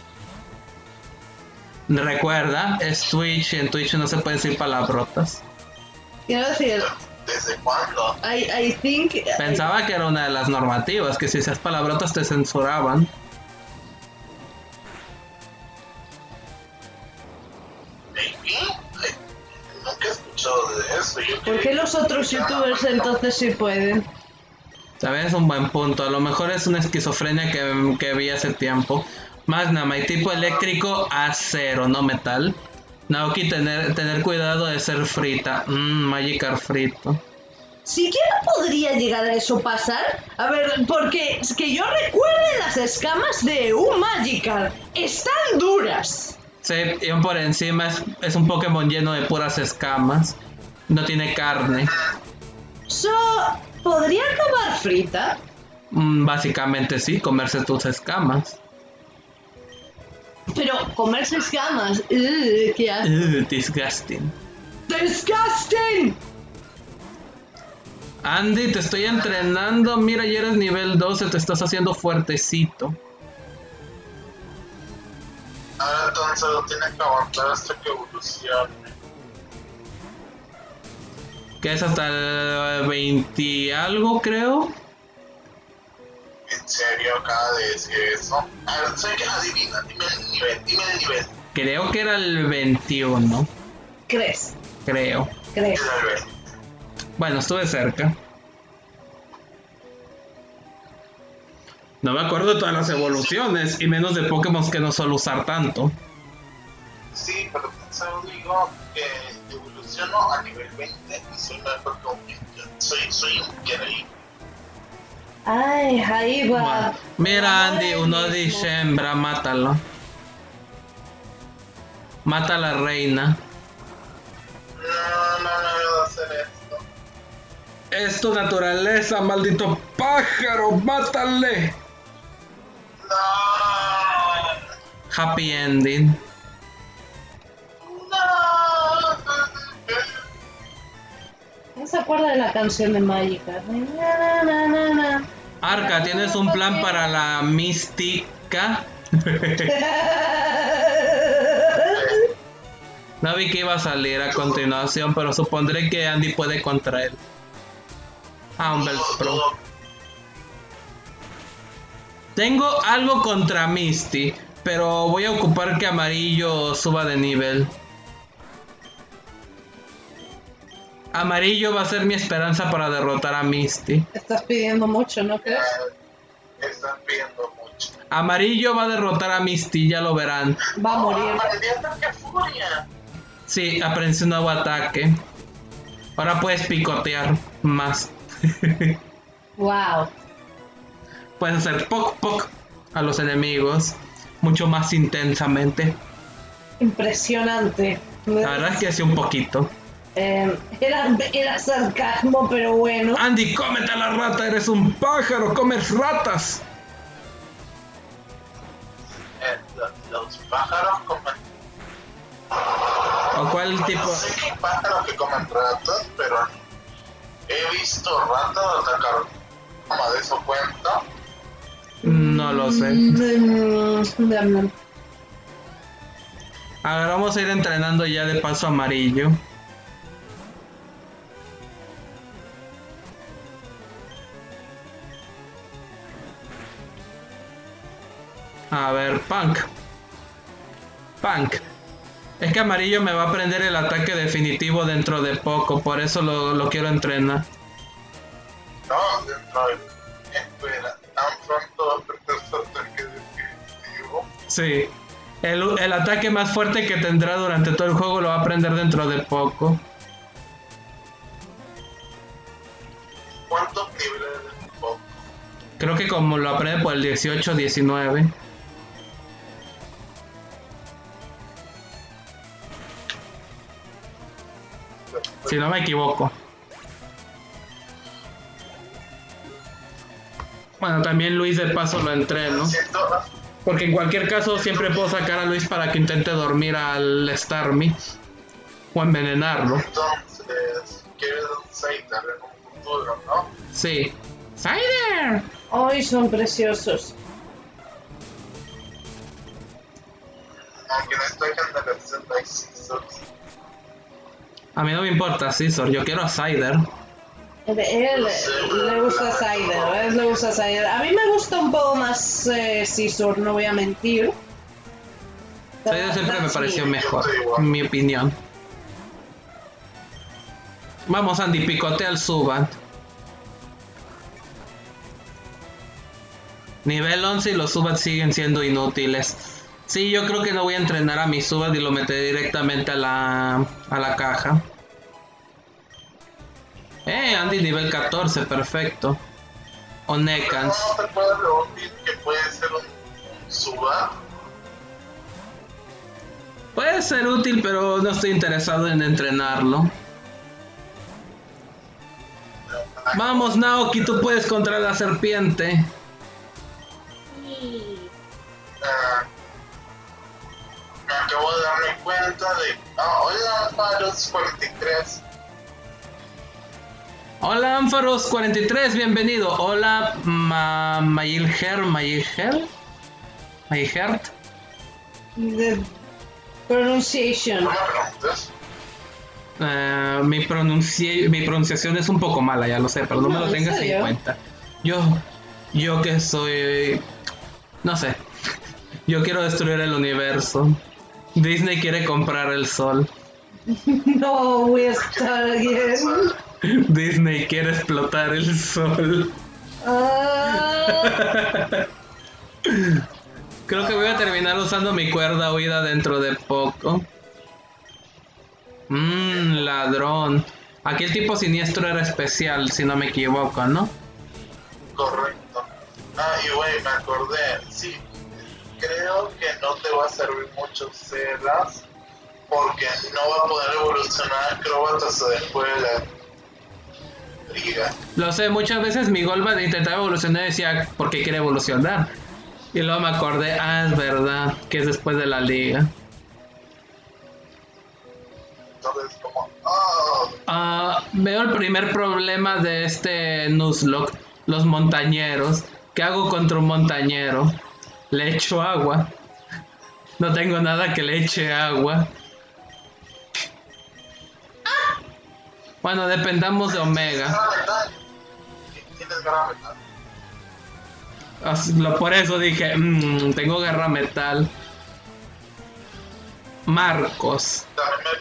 Recuerda, es Twitch y en Twitch no se pueden decir palabrotas. Quiero decir, ¿Desde cuándo? I, I think... Pensaba que era una de las normativas, que si hacías palabrotas te censuraban. ¿Baby? Ay, nunca he escuchado de eso. Yo ¿Por qué los otros youtubers entonces sí pueden? ¿Sabes? Un buen punto. A lo mejor es una esquizofrenia que, que vi hace tiempo. Magnamite, tipo eléctrico, acero, no metal. Naoki, tener, tener cuidado de ser frita. Mmm, Magikarp frito. ¿Siquiera podría llegar a eso pasar? A ver, porque es que yo recuerde las escamas de un Magikarp. Están duras. Sí, y aún por encima es, es un Pokémon lleno de puras escamas. No tiene carne. So, ¿podría acabar frita? Mm, básicamente sí, comerse tus escamas. Pero comerse escamas. Ugh, qué asco. Ugh, disgusting. ¡Disgusting! Andy, te estoy entrenando. Mira, ya eres nivel doce, te estás haciendo fuertecito. Ahora entonces lo tiene que aguantar hasta que evolucione. Que es hasta el veinte algo, creo. ¿En serio acaba de decir eso? A ver, sé que adivina, dime el nivel, dime el nivel. Creo que era el veintiuno. ¿Crees? Creo. ¿Crees? Dime el nivel. Bueno, estuve cerca. No me acuerdo de todas las evoluciones, y menos de Pokémon que no suelo usar tanto. Sí, pero solo digo que evoluciono a nivel veinte y soy mejor que un Pidgeot. Soy, soy increíble. Ay, ahí va. Bueno, mira, Andy, uno Ahora de mismo. Shembra, mátalo. Mata a la reina. No, no me voy a hacer esto. Es tu naturaleza, maldito pájaro, mátale. No. Happy ending. No. ¿No se acuerda de la canción de Magikarp? Na, na, na, na. Arca, ¿tienes un plan para la mística? No vi que iba a salir a continuación, pero supondré que Andy puede contra él. Ah, un Bellsprout. Tengo algo contra Misty, pero voy a ocupar que Amarillo suba de nivel. Amarillo va a ser mi esperanza para derrotar a Misty. Estás pidiendo mucho, ¿no crees? Eh, están pidiendo mucho. Amarillo va a derrotar a Misty, ya lo verán. Va a morir. Aprendí ataque furia. Sí, aprendí un nuevo ataque. Ahora puedes picotear más. Wow. Puedes hacer poc poc a los enemigos mucho más intensamente. Impresionante. La verdad es que sí, un poquito. Eh, era, era sarcasmo, pero bueno. Andy, cómete a la rata, eres un pájaro, comes ratas. Eh, los, los pájaros comen. ¿O cuál tipo? No sé qué pájaros que comen ratas, pero he visto ratas atacar. ¿Cómo de eso cuenta? No lo sé. Mm, mm, mm. A ver, vamos a ir entrenando ya de paso Amarillo. A ver, Punk. Punk. Es que Amarillo me va a aprender el ataque definitivo dentro de poco, por eso lo, lo quiero entrenar. No, dentro de. Espera, tan pronto va a aprender su ataque definitivo. Sí. El, el ataque más fuerte que tendrá durante todo el juego lo va a aprender dentro de poco. ¿Cuántos niveles de poco? Creo que como lo aprende por el dieciocho diecinueve. Si no me equivoco. Bueno, también Luis de paso lo entreno. Siento. Porque en cualquier caso siempre puedo sacar a Luis para que intente dormir al Starmie. O envenenarlo. Entonces, quieres un Cider en un futuro, ¿no? Sí. ¡Cider! Ay, son preciosos. Aunque en esta generación no hay Scissors. A mí no me importa Scizor, yo quiero a Cider. Él le gusta Cider, a él le gusta Cider. A mí me gusta un poco más eh, Scizor, no voy a mentir. Cider siempre me That's pareció me. mejor, en mi opinión. Vamos Andy, picotea al Zubat. Nivel once y los Zubat siguen siendo inútiles. Sí, yo creo que no voy a entrenar a mi Zubat y lo meteré directamente a la, a la caja. Eh, Andy nivel catorce, perfecto. O Nekans. ¿No te acuerdas lo útil que puede ser un, un Zubat? Puede ser útil, pero no estoy interesado en entrenarlo. Vamos, Naoki, tú puedes contra la serpiente. Ah, me acabo de darme cuenta de. Ah, hola, Faros cuarenta y tres. Hola, Ampharos cuarenta y tres, bienvenido. Hola, Ma Mayilher, Mayilher, Mayilhert. The pronunciation. No me preguntes. Eh, mi, pronunci mi pronunciación es un poco mala, ya lo sé, pero no, No, me lo ¿en tengas en serio? cuenta. Yo, yo que soy, no sé, yo quiero destruir el universo. Disney quiere comprar el sol. No, we start again. Disney quiere explotar el sol. Ah, Creo que voy a terminar usando mi cuerda huida dentro de poco. Mmm, ladrón. Aquí el tipo siniestro era especial, si no me equivoco, ¿no? Correcto. Ah, y güey, me acordé. Sí, creo que no te va a servir mucho Celas porque no va a poder evolucionar Crobat hasta después de la liga. Lo sé, muchas veces mi Golbat intentaba evolucionar y decía, ¿por qué quiere evolucionar? Y luego me acordé, ah, es verdad, que es después de la liga. Entonces, como, oh, Ah, veo el primer problema de este Nuzlocke, los montañeros. ¿Qué hago contra un montañero? Le echo agua. No tengo nada que le eche agua. Bueno, dependamos de Omega. garra metal. Tienes garra metal. As- lo- Por eso dije, mmm, tengo guerra metal. Marcos. También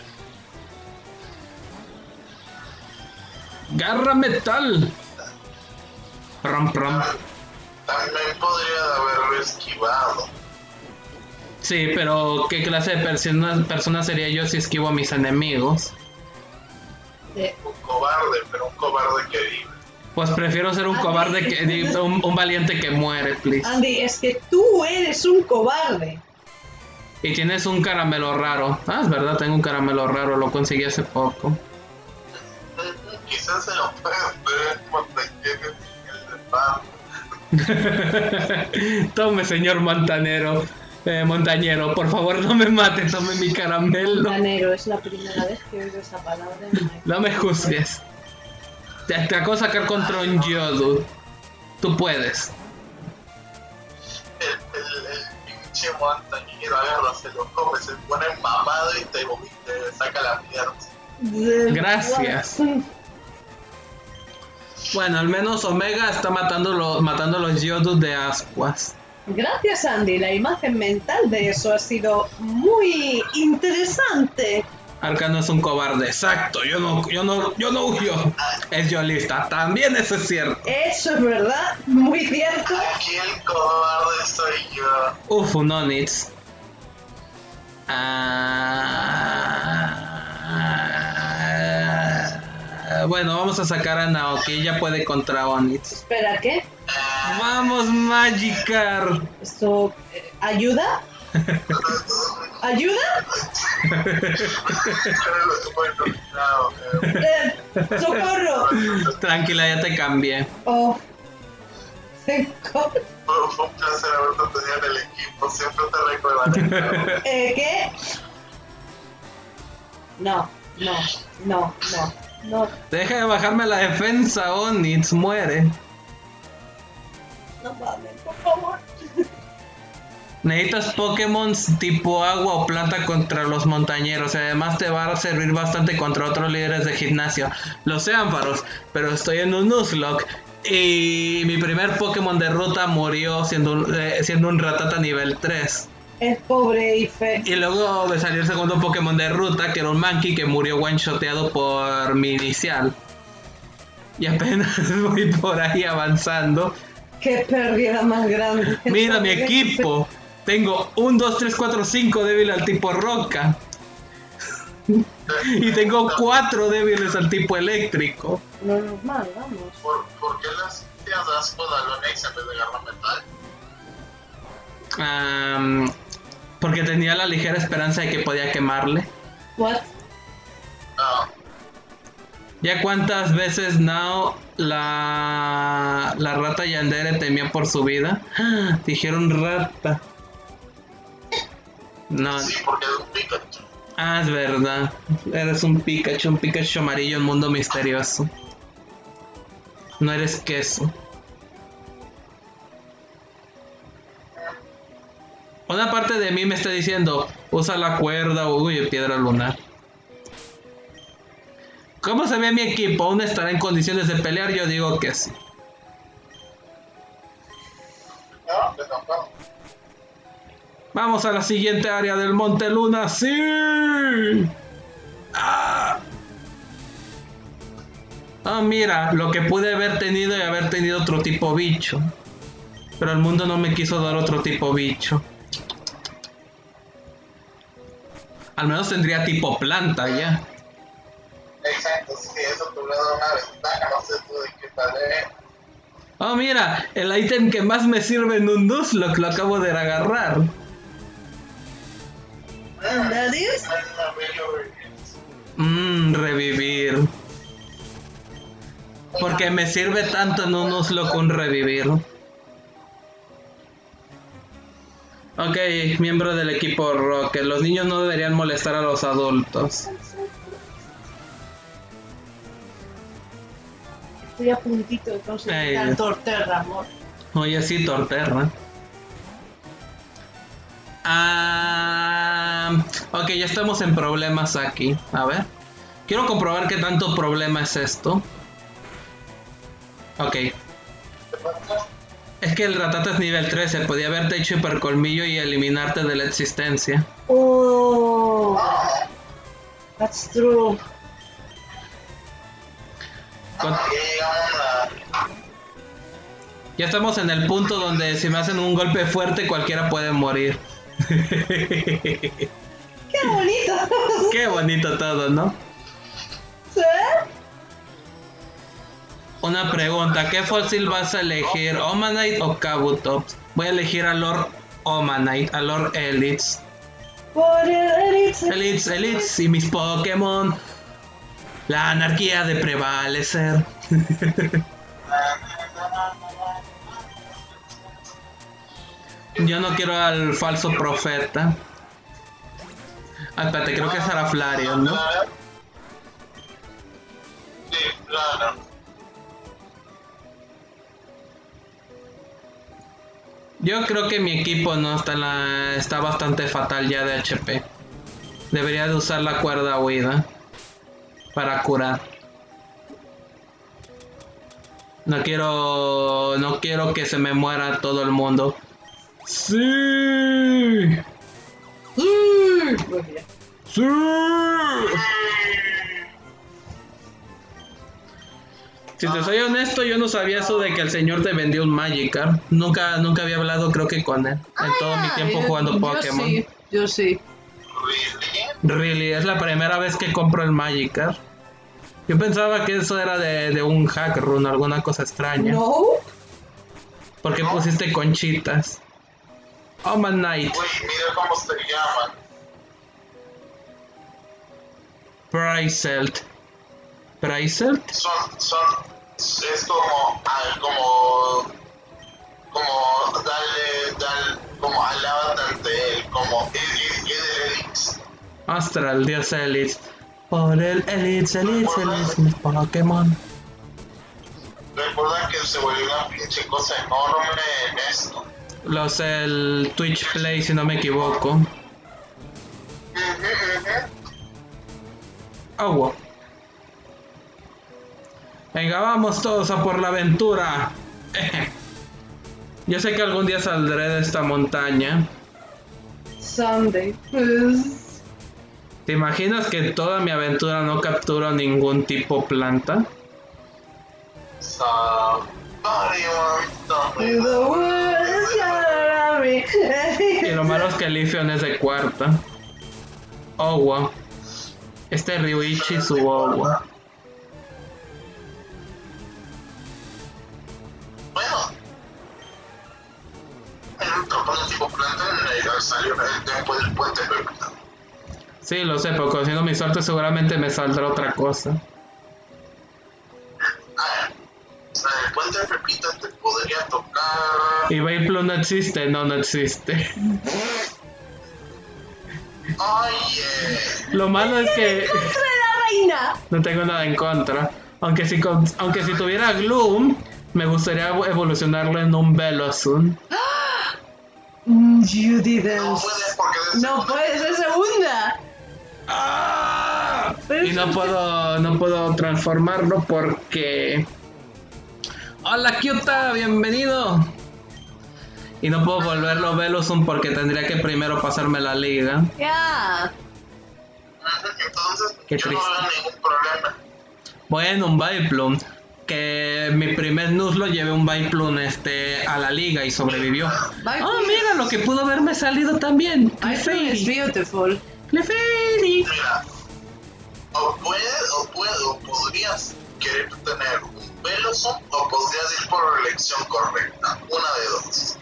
Garra metal. Prom, prom. me, también podría haberlo esquivado. Sí, pero ¿qué clase de persona, persona sería yo si esquivo a mis enemigos? Eh, Un cobarde, pero un cobarde que vive. Pues prefiero ser un Andy. cobarde que di- un, un valiente que muere, please. Andy, es que tú eres un cobarde. Y tienes un caramelo raro. Ah, es verdad, tengo un caramelo raro, lo conseguí hace poco. Mm, Quizás se lo puedas ver cuando llegues el de pan. Tome, señor montanero. Eh, montañero, por favor no me mate, tome mi caramelo. Montanero, es la primera vez que oigo esa palabra en mi No me juzgues. Te, te acabo de sacar contra un Yodu. Tú puedes. El, el, el pinche montañero agarra, se lo come, se pone mamado y te, y te saca la mierda. vida. Gracias. Bueno, al menos Omega está matando, los matando los Yodus de ascuas. Gracias, Andy. La imagen mental de eso ha sido muy interesante. Arcano es un cobarde, exacto, yo no, yo no, yo no huyo. Es Yolista, también eso es cierto. Eso es verdad, muy cierto. Aquí el cobarde soy yo. Uf, un Onix. Ah, bueno, vamos a sacar a Naoki, ella puede contra Onix. Espera, ¿qué? Vamos, Magikarp. ¿Esto eh, ayuda? ¿Ayuda? Bueno, no, eh, Eh, ¡Socorro! Tranquila, ya te cambié. Oh. Cinco. fue, fue un placer haberte tenido en el equipo. Siempre te recordaré. Eh, ¿Qué? No, no, no, no, no. Deja de bajarme la defensa, Onix, muere. No mames, por favor. Necesitas Pokémon tipo agua o planta contra los montañeros. Además te va a servir bastante contra otros líderes de gimnasio. Lo sé, Ampharos, pero estoy en un Nuzlocke. Y mi primer Pokémon de ruta murió siendo un, eh, siendo un Rattata nivel tres. Es pobre Ife. Y luego me salió el segundo Pokémon de ruta, que era un Mankey, que murió one-shoteado por mi inicial. Y apenas voy por ahí avanzando. Qué pérdida más grande. Mira mi equipo. Tengo un, dos, tres, cuatro, cinco débil al tipo roca. Y tengo cuatro débiles al tipo eléctrico. Lo normal, vamos. ¿Por, ¿Por qué las tías das podalonex en vez de garra metal? Am, porque tenía la ligera esperanza de que podía quemarle. What? Ah, Ya cuántas veces Nao, la, la rata Yandere temía por su vida. ¡Ah! Dijeron rata. No. sí, porque es un Pikachu. Ah, es verdad. Eres un Pikachu, un Pikachu amarillo en mundo misterioso. No eres queso. Una parte de mí me está diciendo, usa la cuerda o uy, piedra lunar. ¿Cómo se ve mi equipo? ¿Aún estará en condiciones de pelear? Yo digo que sí. No, de tampoco. Vamos a la siguiente área del Monte Luna. ¡Sí! ¡Ah! Ah, mira, lo que pude haber tenido y haber tenido otro tipo bicho. Pero el mundo no me quiso dar otro tipo bicho. Al menos tendría tipo planta ya. Exacto, sí, eso tuviera una ventaja, no sé tú de qué tal es. Oh, mira, el ítem que más me sirve en un Nuzlocke lo acabo de agarrar. ¿That is? Mmm, revivir. Porque me sirve tanto en un Nuzlocke un revivir. Ok, miembro del equipo Rocket. Los niños no deberían molestar a los adultos. Estoy a puntito de conseguir Ey. la Torterra, amor. Oye, sí, Torterra. Ah, ok, ya estamos en problemas aquí. A ver. Quiero comprobar qué tanto problema es esto. Ok. Es que el Ratata es nivel trece. Podía haberte hecho hipercolmillo y eliminarte de la existencia. Oh, that's true. Con- Aquí llegamos a... Ya estamos en el punto donde si me hacen un golpe fuerte cualquiera puede morir. ¡Qué bonito! Qué bonito todo, ¿no? ¿Sí? Una pregunta, ¿qué fósil vas a elegir? ¿Omanite o Kabutops? Voy a elegir a Lord Omanite, a Lord Elites. Por el Elite. Elites, Elites y mis Pokémon. La anarquía de prevalecer. Yo no quiero al falso profeta. Ah, espérate, creo que es Araflarion, ¿no? Sí, claro. Yo creo que mi equipo no está en la, está bastante fatal ya de H P. Debería de usar la cuerda huida para curar. No quiero, no quiero que se me muera todo el mundo. Sí, sí, Muy bien. sí. Si te soy honesto, yo no sabía eso de que el señor te vendió un Magikarp. Nunca, nunca había hablado, creo que con él. En todo mi tiempo yo- jugando yo Pokémon. sí, yo sí. Really? Really, es la primera vez que compro el Magikarp. Yo pensaba que eso era de, de un hack run, alguna cosa extraña. No. ¿Por qué pusiste conchitas? Omanite, Uy, mira cómo se llaman. Prycelt. ¿Prycelt? Son, son, es como, al- como, como, darle, darle, como alábate ante él, como, es, es, es el Elix. Astral, Dios Elite. Por el Elite, Elite, Elite, mis Pokémon. Recuerda que se volvió una pinche cosa enorme en esto. Los el Twitch Play, si no me equivoco. Ujú, ujú. Agua. Venga, vamos todos a por la aventura. Yo sé que algún día saldré de esta montaña. Someday. Pues, ¿Te imaginas que en toda mi aventura no capturo ningún tipo planta? Somebody wants the world is around me. Y lo malo es que Leafeon es de cuarta. Owa. Este Ryuichi su Owa. Bueno, en otro tipo planta en el salió después del puente Pepita. Sí, lo sé, pero conociendo mi suerte seguramente me saldrá otra cosa. Ah, en el puente de Pepita te podría tocar. ¿Y Beyblade no existe? No, no existe. Oye, Lo malo es que ¡Contra la reina! no tengo nada en contra. Aunque si, con- aunque si tuviera Gloom, me gustaría evolucionarlo en un Velosun. Mm, You didn't. no puedes porque de No puedes ser segunda. ¡Ah! Pero Y no eso- puedo, no puedo transformarlo porque... ¡Hola, Kyuta! ¡Bienvenido! Y no puedo volverlo Velosun porque tendría que primero pasarme la liga. Ya. entonces Qué yo no triste. veo ningún problema. Voy en un Vileplume. Que mi primer Nuzlocke llevé un Vileplume este, a la liga y sobrevivió. ¡Ah, mira lo que pudo haberme salido también! I think it's beautiful. Clefairy. Mira, o puedes, o puedes, o podrías querer tener un Veloson o podrías ir por la elección correcta. Una de dos.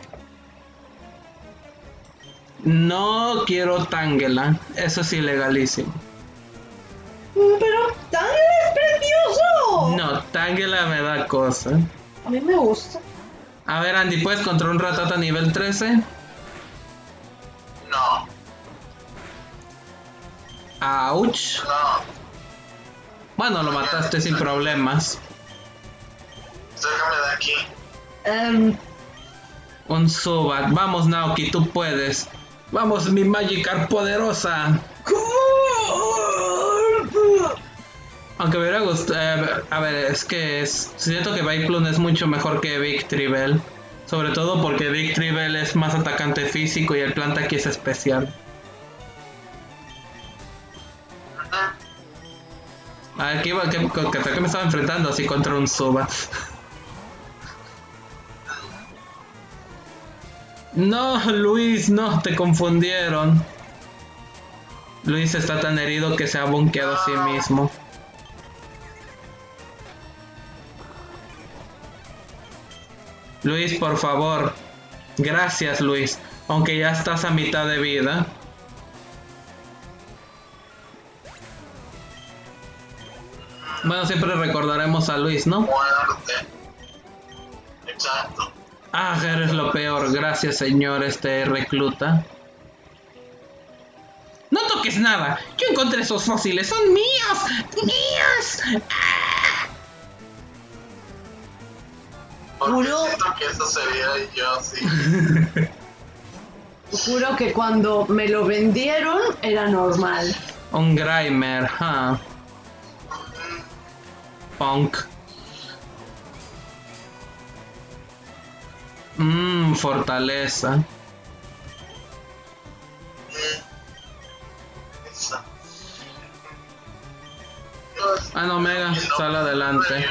No quiero Tangela, eso es ilegalísimo. Pero Tangela es precioso. No, Tangela me da cosa. A mí me gusta. A ver, Andy, ¿puedes contra un Ratata nivel trece? No, Ouch. no. Bueno, lo mataste sin problemas. Sácame de aquí. Em, Un Zubat. Vamos, Naoki, tú puedes. Vamos, mi Magikarp poderosa. Aunque me hubiera gustado... Eh, a ver, es que es... Siento que Vileplume es mucho mejor que Victreebel. Sobre todo porque Victreebel es más atacante físico y el planta aquí es especial. A ver, ¿qué, iba, qué, qué, qué me estaba enfrentando así contra un Zubat? No, Luis, no, te confundieron. Luis está tan herido que se ha bunkeado a sí mismo. Luis, por favor. Gracias, Luis. Aunque ya estás a mitad de vida. Bueno, siempre recordaremos a Luis, ¿no? Muerte. Exacto. Ah, eres lo peor. Gracias, señor, este recluta. No toques nada. Yo encontré esos fósiles. Son míos. Míos. Porque Juro. siento que eso sería yo, sí. Juro que cuando me lo vendieron era normal. Un Grimer, huh? Punk. Mmm, fortaleza. Esa. Ah, no, Mega, sal adelante.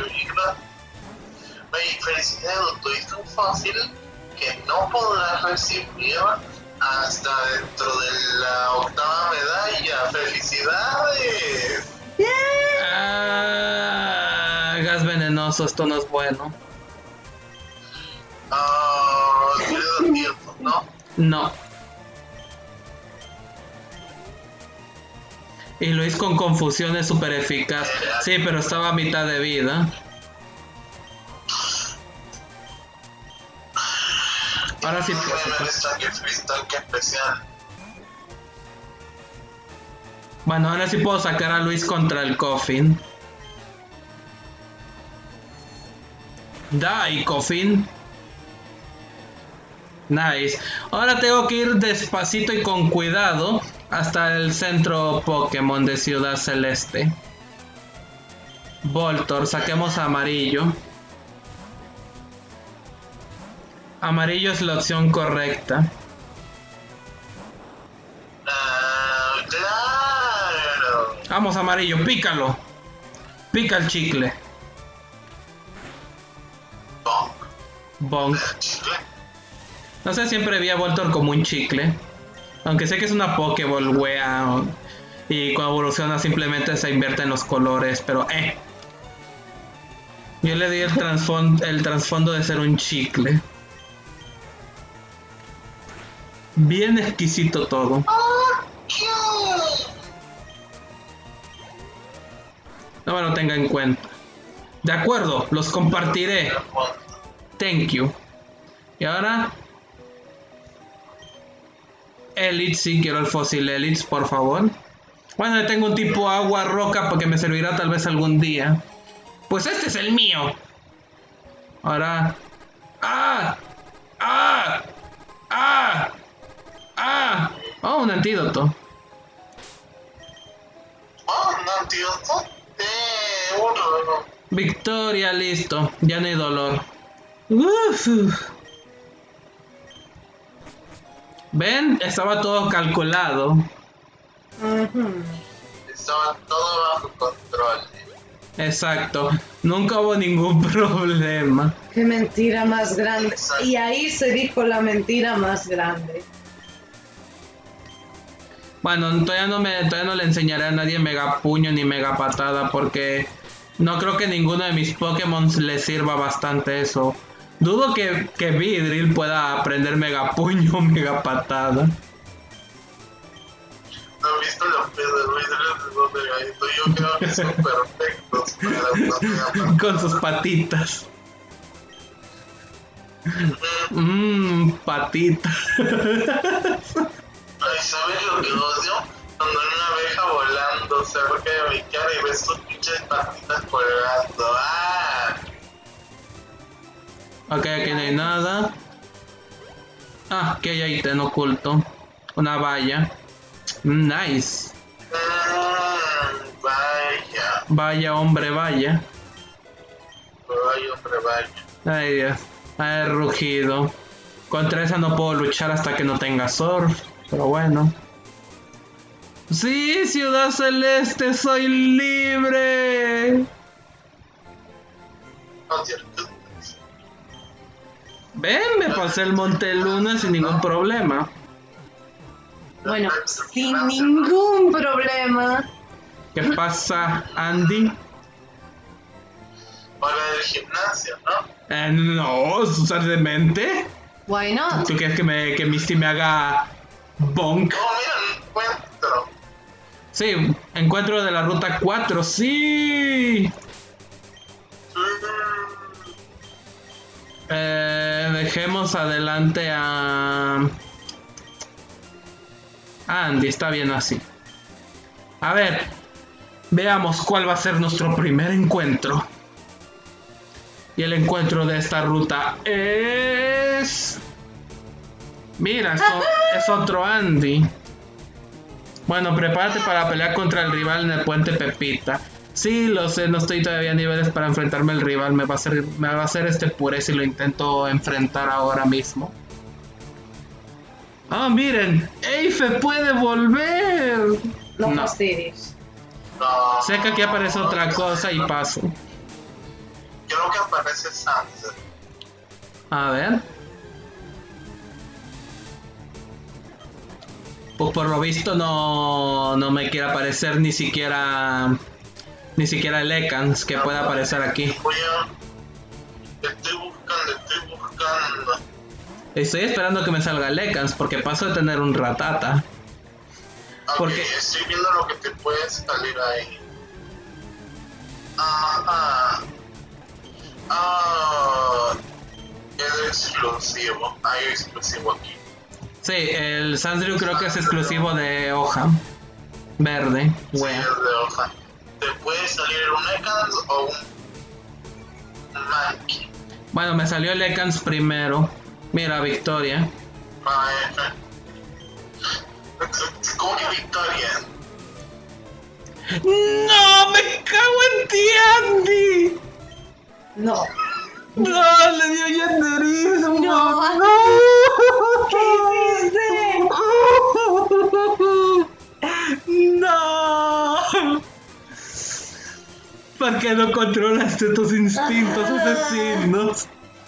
Oye, felicidades, doctor. Es tan fácil que no podrás recibir hasta dentro de la octava medalla. ¡Felicidades! Ah, gas venenoso, esto no es bueno. Ah, tienes tiempo, ¿no? No. Y Luis con confusión es súper eficaz. Sí, pero estaba a mitad de vida. Ahora sí. Tanque especial. Bueno, ahora sí puedo sacar a Luis contra el Coffin. Die, Coffin. Nice. Ahora tengo que ir despacito y con cuidado hasta el centro Pokémon de Ciudad Celeste. Voltor, saquemos a Amarillo. Amarillo es la opción correcta. Uh, claro. Vamos, Amarillo, pícalo. Pica el chicle. Bonk. Bonk. Chicle. No sé, siempre vi a Voltor como un chicle. Aunque sé que es una Pokéball, wea. Y cuando evoluciona simplemente se invierte en los colores, pero eh. Yo le di el trasfondo, el trasfondo de ser un chicle. Bien exquisito todo. No me lo tenga en cuenta. De acuerdo, los compartiré. Thank you. Y ahora... Elite, sí, quiero el fósil Elite, por favor. Bueno, le tengo un tipo agua roca porque me servirá tal vez algún día. Pues este es el mío. Ahora... ¡Ah! ¡Ah! ¡Ah! ¡Ah! Oh, un antídoto. Oh, un antídoto. Eh, uno. Victoria, listo. Ya no hay dolor. Uf. ¿Ven? Estaba todo calculado. Uh-huh. Estaba todo bajo control. Exacto. Nunca hubo ningún problema. Qué mentira más grande. Y ahí se dijo la mentira más grande. Bueno, todavía no me todavía no le enseñaré a nadie Mega Puño ni Mega Patada porque no creo que ninguno de mis Pokémon le sirva bastante eso. Dudo que, que Vidril pueda aprender Mega Puño o Mega Patada. ¿No has visto los pies de Vidril de Gallito? Yo creo que son perfectos para una Mega Patada. Con sus patitas. Mmm, patitas. Ay, ¿sabes lo que odio? Cuando hay una abeja volando cerca de mi cara y ves sus pinches patitas colgando. ¡Ah! Ok, aquí no hay nada. Ah, que hay ahí en oculto. Una valla. Nice. Mm, vaya. Vaya, hombre, vaya. Vaya, hombre, vaya. Ay, Dios. Ay, rugido. Contra esa no puedo luchar hasta que no tenga surf. Pero bueno. Sí, Ciudad Celeste, soy libre. No, cierto. Ven, me pasé el Monte Luna sin ningún problema. Bueno, sin ningún problema. ¿Qué pasa, Andy? Hora del gimnasio, ¿no? Eh, no, usar de mente. Why not? ¿Tú quieres que, me, que Misty me haga bonk? Oh, mira, un encuentro. Sí, encuentro de la ruta cuatro, sí. Eh, dejemos adelante a... Andy, está bien así. A ver, veamos cuál va a ser nuestro primer encuentro. Y el encuentro de esta ruta es... Mira, es, o- es otro Andy. Bueno, prepárate para pelear contra el rival en el puente Pepita. Sí, lo sé, no estoy todavía a niveles para enfrentarme al rival. Me va a hacer, me va a hacer este puré si lo intento enfrentar ahora mismo. Ah, miren, Eife puede volver. No No. fastidies. No. Sé que aquí aparece otra cosa y paso. Creo que aparece Sansa. A ver. Pues por lo visto no, no me quiere aparecer ni siquiera ni siquiera el Ekans que pueda aparecer aquí. Voy a... Estoy buscando, estoy buscando. Estoy esperando que me salga el Ekans porque paso de tener un Ratata. Ok, Porque- estoy viendo lo que te puede salir ahí. Ajá. Ah, es exclusivo. Hay exclusivo aquí. Sí, el Sandrew creo que es exclusivo de hoja verde. Sí, Wea. es de hoja. Te puede salir un Ekans o un Mankey. Bueno, me salió el Ekans primero. Mira, victoria. Ah, F. ¿Cómo que victoria? ¡No! ¡Me cago en ti, Andy! No. ¡No! ¡Le dio yenderismo! No. ¡No! ¿Qué hiciste? ¡No! ¿Por qué no controlaste tus instintos asesinos?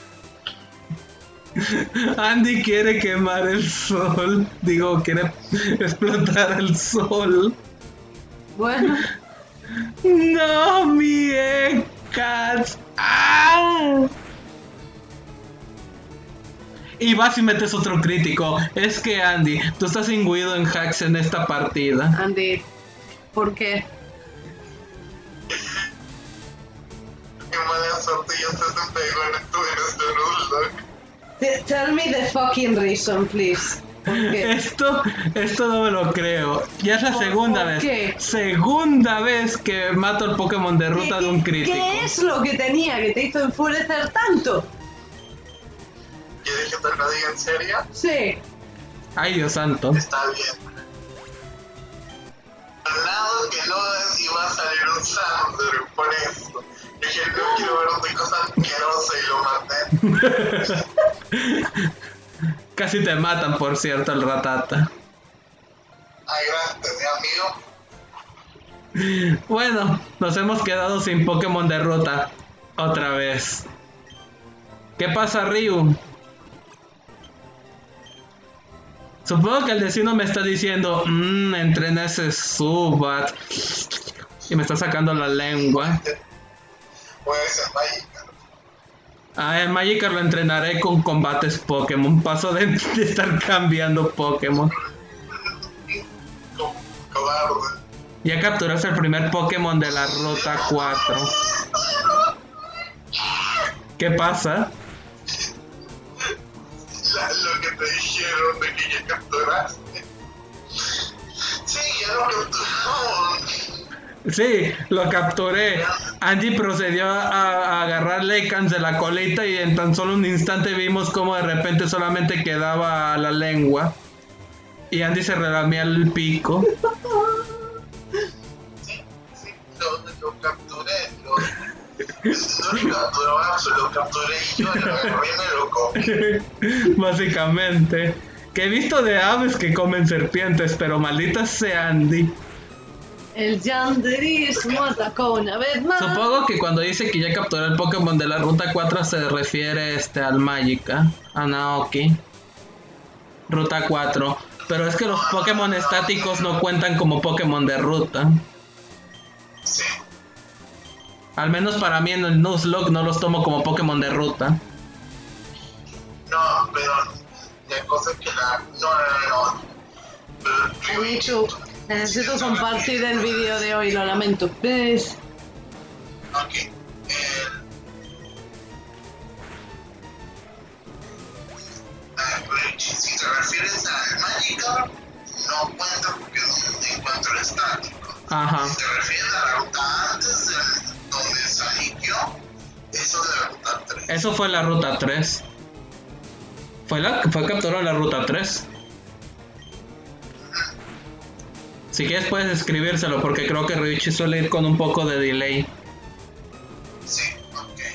Andy quiere quemar el sol. Digo, quiere explotar el sol. Bueno, ¡No, mi Ekans! ¡Ah! Y vas y metes otro crítico. Es que Andy, tú estás imbuido en hacks en esta partida. Andy, ¿por qué? Qué mala suerte, ya se te pegó en tu en este Nuzlocke. T- Tell me the fucking reason, please. ¿Por qué? Esto, esto no me lo creo. Ya es la ¿Por- segunda por vez. qué? Segunda vez que mato al Pokémon de ruta de un crítico. ¿Qué es lo que tenía que te hizo enfurecer tanto? ¿Quieres que te lo diga en serio? Sí. Ay, Dios santo. Está bien. Al lado que no iba a salir un Sandro, por eso. Dije, no quiero ver otra cosa asquerosa y lo maté. Casi te matan, por cierto, el Ratata. Ay, gracias, mi amigo. Bueno, nos hemos quedado sin Pokémon de ruta. Otra vez. ¿Qué pasa, Ryu? Supongo que el destino me está diciendo, mmm, entrena ese Zubat. Y me está sacando la lengua. Puede ser Magikarp. Ah, el Magikarp lo entrenaré con combates Pokémon. Paso de, de estar cambiando Pokémon. Co- Cobarde. Ya capturaste el primer Pokémon de la Ruta cuatro. ¿Qué pasa? La- lo que te dijeron de que ya capturaste. Sí, ya lo capturamos. Sí, lo capturé. Andy procedió a, a agarrar Lekans de la colita y en tan solo un instante vimos como de repente solamente quedaba la lengua. Y Andy se relamía el pico. Sí, sí, lo, lo capturé. Lo, no lo capturó Axo, lo capturé y yo lo agarré y me lo comí. Básicamente. Que he visto de aves que comen serpientes, pero maldita sea Andy. El yanderismo atacó una vez más. Supongo que cuando dice que ya capturó el Pokémon de la Ruta cuatro se refiere este al Magica, a Naoki. Ruta cuatro. Pero es que los Pokémon estáticos no cuentan como Pokémon de ruta. Sí, Al menos para mí en el Nuzlocke no los tomo como Pokémon de ruta. no, pero la cosa es que la. No, no, no. Pero Michu, necesito compartir el vídeo de hoy, lo lamento. ¿Ves? Ok. Eh, ah, Richie, si te refieres al Magikarp, no cuenta porque es un encuentro estático. Ajá. Si te refieres a la ruta antes de donde salió, eso es de la ruta tres. Eso fue la Ruta tres. Fue la fue capturado la Ruta tres. Si quieres puedes escribírselo porque creo que Ryuichi suele ir con un poco de delay. Sí, ok. Eh,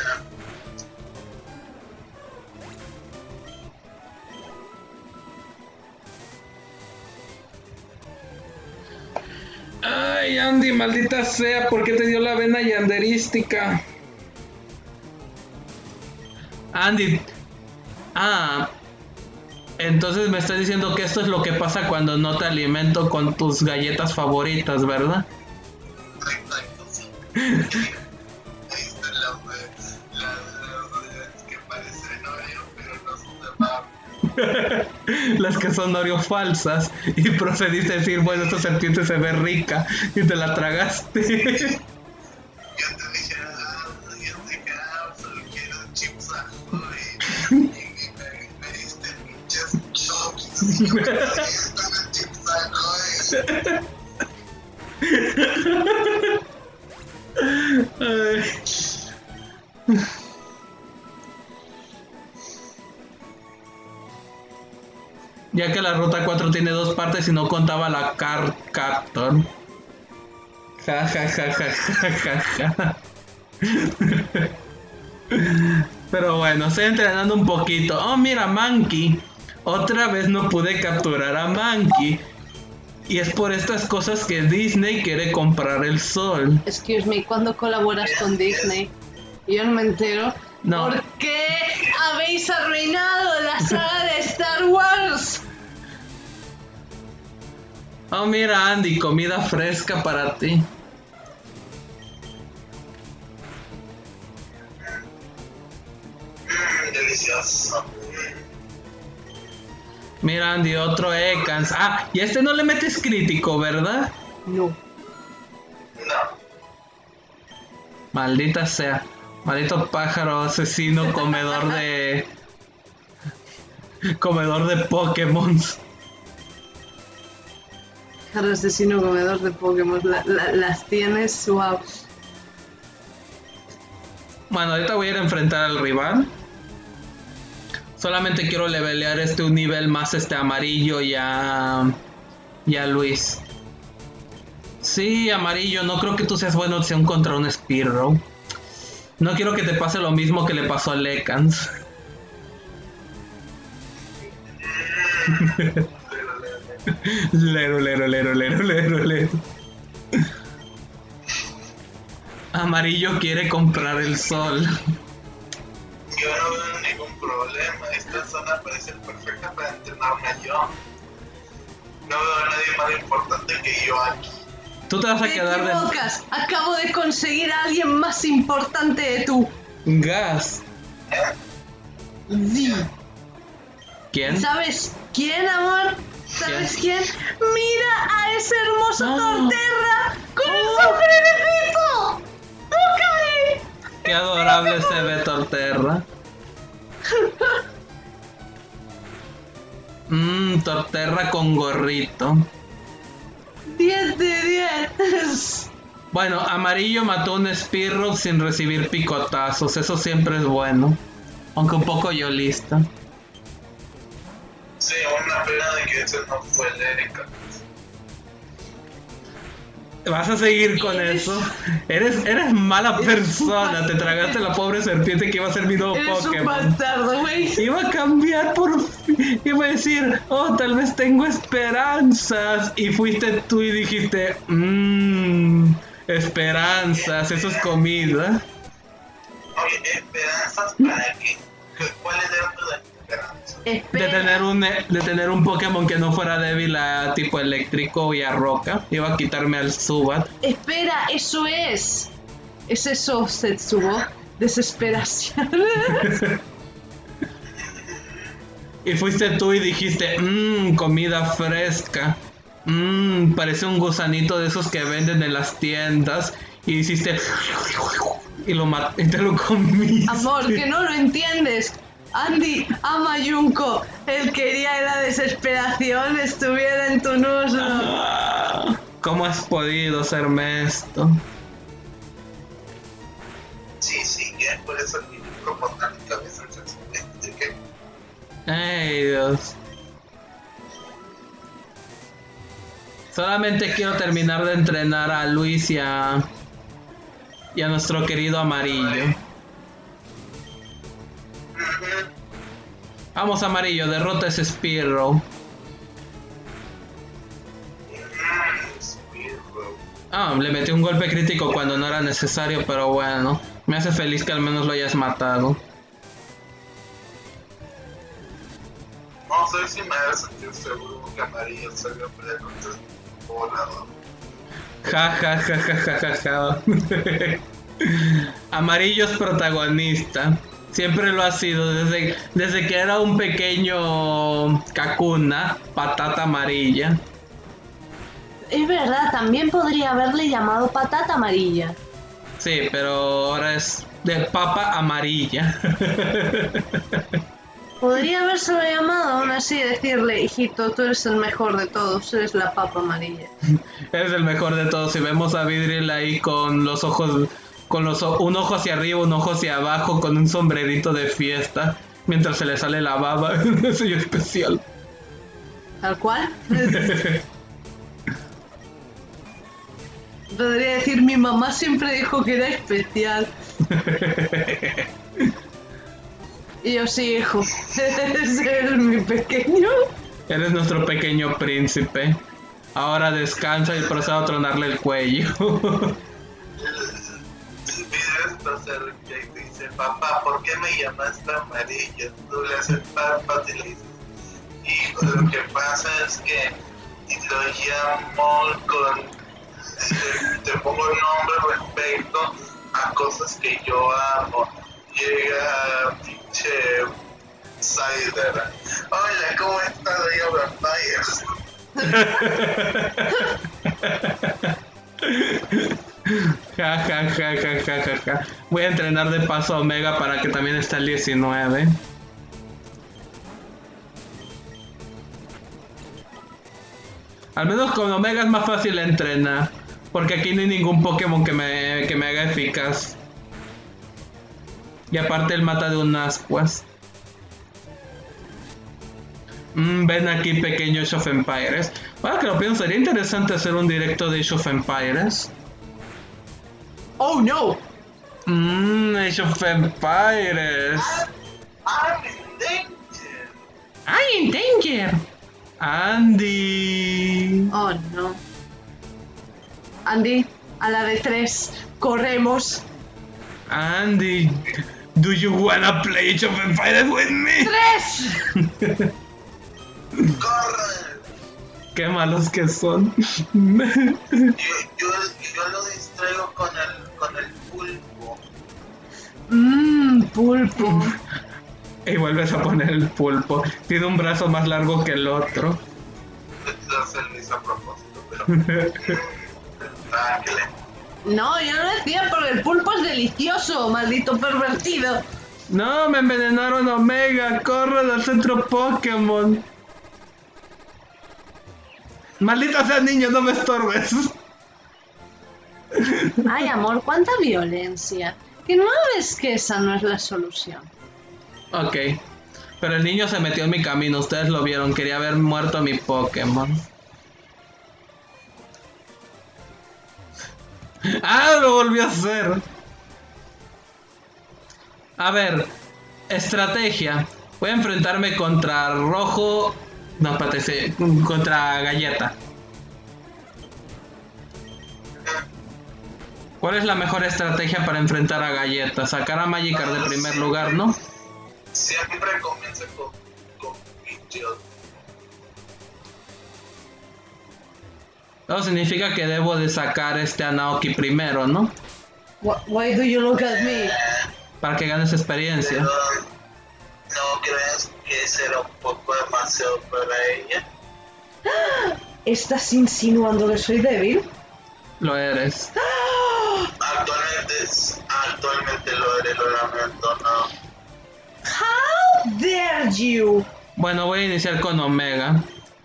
Ay, Andy, maldita sea, ¿por qué te dio la vena yanderística? Andy. Ah. Entonces me estás diciendo que esto es lo que pasa cuando no te alimento con tus galletas favoritas, ¿verdad? Exacto, sí. Ahí está la, la, las que parecen Oreo, pero no son de Barbie. Las que son Oreo falsas. Y procediste a decir, bueno, esta serpiente se ve rica. Y te la tragaste. Yo te dije, ah, yo te dije, ah, solo quiero chips ajo y, y, y me, me diste pinches chokis. Y yo me diste chips ajo y... Ay. Ya que la ruta cuatro tiene dos partes y no contaba la Car Captor. Ja ja ja ja ja ja ja. Pero bueno, estoy entrenando un poquito. Oh, mira, Mankey. Otra vez no pude capturar a Mankey. Y es por estas cosas que Disney quiere comprar el sol. Excuse me, ¿cuándo colaboras con Disney? Yo no me entero. No. ¿Por qué habéis arruinado la saga de Star Wars? Oh, mira, Andy, comida fresca para ti. Mmm, delicioso. Mira, Andy, otro Ekans. Ah, y a este no le metes crítico, ¿verdad? No. No. Maldita sea. Maldito pájaro asesino comedor de... comedor de Pokémon. Claro, asesino comedor de Pokémon. La, la, las tienes suaves. Bueno, ahorita voy a ir a enfrentar al rival. Solamente quiero levelear este un nivel más este amarillo y a... y a Luis. Sí, amarillo, no creo que tú seas buena opción contra un Spearow. No quiero que te pase lo mismo que le pasó a Lekans. Lero, lero, lero, lero, lero, lero. Yo Amarillo quiere comprar el sol. yo no veo ningún problema. Esta zona parece perfecta para entrenarme yo. No veo a nadie más importante que yo aquí. Tú te vas a Te quedar de equivocas. Acabo de conseguir a alguien más importante de tú. gas. Sí. ¿Quién? ¿Sabes quién, amor? ¿Sabes ¿Quién? quién? ¡Mira a ese hermoso Oh. Torterra con el Oh. sombrerecito! ¡Búscale! Qué adorable se ve Torterra. Mmm, Torterra con gorrito. diez de diez. Bueno, Amarillo mató un Spearow sin recibir picotazos. Eso siempre es bueno. Aunque un poco yolista. Sí, una pena de que ese no fue el Erika. ¿Vas a seguir con eso? Eres, eres mala persona. Te tragaste la pobre serpiente que iba a ser mi nuevo Eres un Pokémon. bastardo, güey. Iba a cambiar por fin. Iba a decir, oh, tal vez tengo esperanzas. Y fuiste tú y dijiste, mmm, esperanzas, eso es comida. Oye, ¿esperanzas para qué? ¿Cuáles eran tus esperanzas? De Espera. tener un de tener un Pokémon que no fuera débil a tipo eléctrico y a roca. Iba a quitarme al Zubat. Espera, eso es. Es eso, Setsubo. Desesperación. Y fuiste tú y dijiste, mmm, comida fresca. Mmm, parece un gusanito de esos que venden en las tiendas. Y hiciste y lo mat y te lo comiste. Amor, que no lo entiendes. Andy ama a Junko. Él quería que la desesperación estuviera en tu nudo. Ah, ¿cómo has podido serme esto? Sí, sí, que por eso el como tan cabeza de que Ay, Dios. Solamente quiero terminar de entrenar a Luis y a, y a nuestro querido Amarillo. Vamos, Amarillo, derrota ese Spearow. Ah, le metí un golpe crítico cuando no era necesario, pero bueno. Me hace feliz que al menos lo hayas matado. no sé si me hace sentir seguro que Amarillo salió a pelear contra el volador. Ja, ja, ja, ja, ja, ja, ja. Amarillo es protagonista. Siempre lo ha sido. Desde, desde que era un pequeño Kakuna, patata amarilla. Es verdad, también podría haberle llamado patata amarilla. Sí, pero ahora es de papa amarilla. Podría habérselo llamado aún así, decirle, hijito, tú eres el mejor de todos, eres la papa amarilla. Eres el mejor de todos. Si vemos a Vidril ahí con los ojos, con los o- un ojo hacia arriba, un ojo hacia abajo, con un sombrerito de fiesta, mientras se le sale la baba. Soy especial. ¿Tal cual? Podría decir, mi mamá siempre dijo que era especial. Y yo sí, hijo. Ese es mi pequeño. Eres nuestro pequeño príncipe. Ahora descansa y proceda a tronarle el cuello. El video está cerca y dice, papá, ¿por qué me llamaste amarillo? Tú le haces papas y le dices, hijo, lo que pasa es que lo llamo con, te, te pongo el nombre respecto a cosas que yo amo. Llega pinche Cider. Hola, ¿cómo estás, yo Vampires? Ja, ja, ja, ja, ja, ja, ja. Voy a entrenar de paso a Omega para que también esté el diecinueve. Al menos con Omega es más fácil entrenar. Porque aquí no hay ningún Pokémon que me, que me haga eficaz. Y aparte él mata de un ascuas. Mm, ven aquí, pequeño Age of Empires. Ahora que lo pienso, sería interesante hacer un directo de Age of Empires. Oh no. Mmm, Age of Empires. I'm in danger. I'm in danger. Andy. Oh no. Andy, a la de tres, corremos. Andy. Do you wanna play Age of Empires with me? ¡Tres! ¡Corre! Qué malos que son. Yo, yo, yo lo distraigo con el, con el pulpo. Mmm, pulpo. Y vuelves a poner el pulpo. Tiene un brazo más largo que el otro. Entonces lo hice a propósito, pero... Tranquile. No, yo no decía porque el pulpo es delicioso, maldito pervertido. No, me envenenaron Omega. Corran al centro Pokémon. Maldita sea, niño, no me estorbes. Ay, amor, cuánta violencia. Que no ves que esa no es la solución. Ok. Pero el niño se metió en mi camino. Ustedes lo vieron. Quería haber muerto a mi Pokémon. ¡Ah! Lo volvió a hacer. A ver. Estrategia. Voy a enfrentarme contra Rojo... No, espérate, sí, contra Galleta. ¿Cuál es la mejor estrategia para enfrentar a Galleta? Sacar a Magikarp de primer lugar, ¿no? Siempre comienza con, con Pidgeot. Eso significa que debo de sacar este a Naoki primero, ¿no? Why do you look at me? Para que ganes experiencia. Pero, ¿no crees que será un poco demasiado para ella? ¿Estás insinuando que soy débil? Lo eres. Actualmente, actualmente lo eres, lo lamento, no. How dare you? Bueno, voy a iniciar con Omega.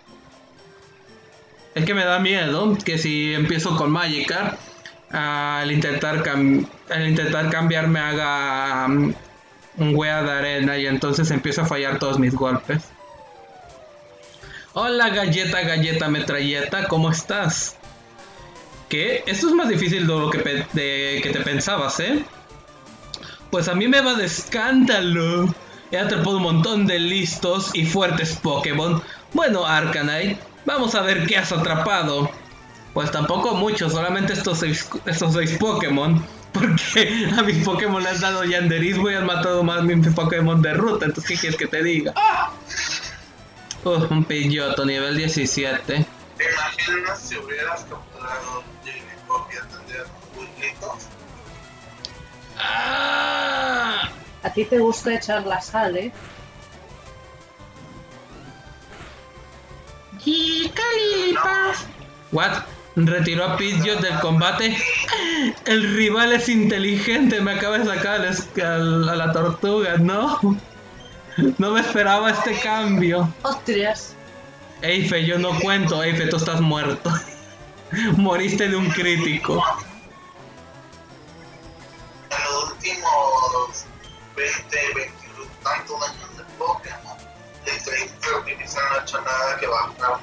Es que me da miedo que si empiezo con Magikarp, al intentar, cam al intentar cambiar me haga um, un wea de arena y entonces empiezo a fallar todos mis golpes. Hola galleta, galleta, metralleta, ¿cómo estás? ¿Qué? Esto es más difícil de lo que, pe de, que te pensabas, ¿eh? Pues a mí me va de escándalo. He atrapado un montón de listos y fuertes Pokémon. Bueno, Arcanine, vamos a ver qué has atrapado. Pues tampoco mucho, solamente estos seis, estos seis Pokémon. Porque a mis Pokémon les han dado yanderismo y han matado más mis Pokémon de ruta. Entonces, ¿qué quieres que te diga? Uh, un Pidgeotto, nivel diecisiete. ¿Te imaginas si hubieras capturado Jigglypuff y tendrías pulguitos? ¡Ah! A ti te gusta echar la sal, ¿eh? What? Retiró a Pidgeot del combate. El rival es inteligente. Me acaba de sacar al, a la tortuga, ¿no? No me esperaba este cambio. ¡Ostras! Eife, yo no cuento. Eife, tú estás muerto. Moriste de un crítico. En los últimos veinte, veinte tantos años de Pokémon, la inteligencia artificial no ha hecho nada que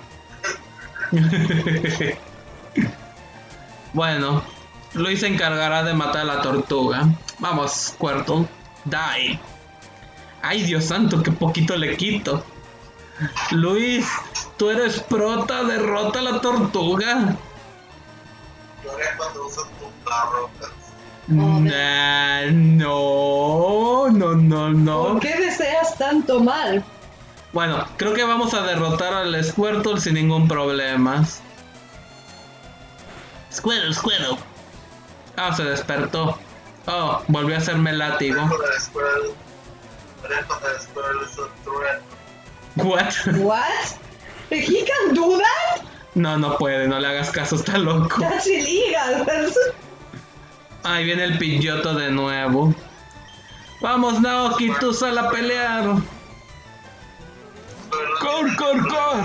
bajar. Bueno, Luis se encargará de matar a la tortuga. Vamos, Squirtle. Die. Ay, Dios santo, qué poquito le quito. Luis, tú eres prota, derrota a la tortuga. Yo es cuando usas tu rocas. Nah, no, no, no, no. ¿Por qué deseas tanto mal? Bueno, creo que vamos a derrotar al Squirtle sin ningún problema. Squirtle, Squirtle. Ah, se despertó. Oh, volvió a hacerme látigo. Con el Squirtle, con el Squirtle es un trueno. What? What? He can do that? No, no puede, no le hagas caso, está loco. That's illegal. Ahí viene el Pidgeotto de nuevo. Vamos, Naoki, tú sal a pelear. Cor, cor, cor.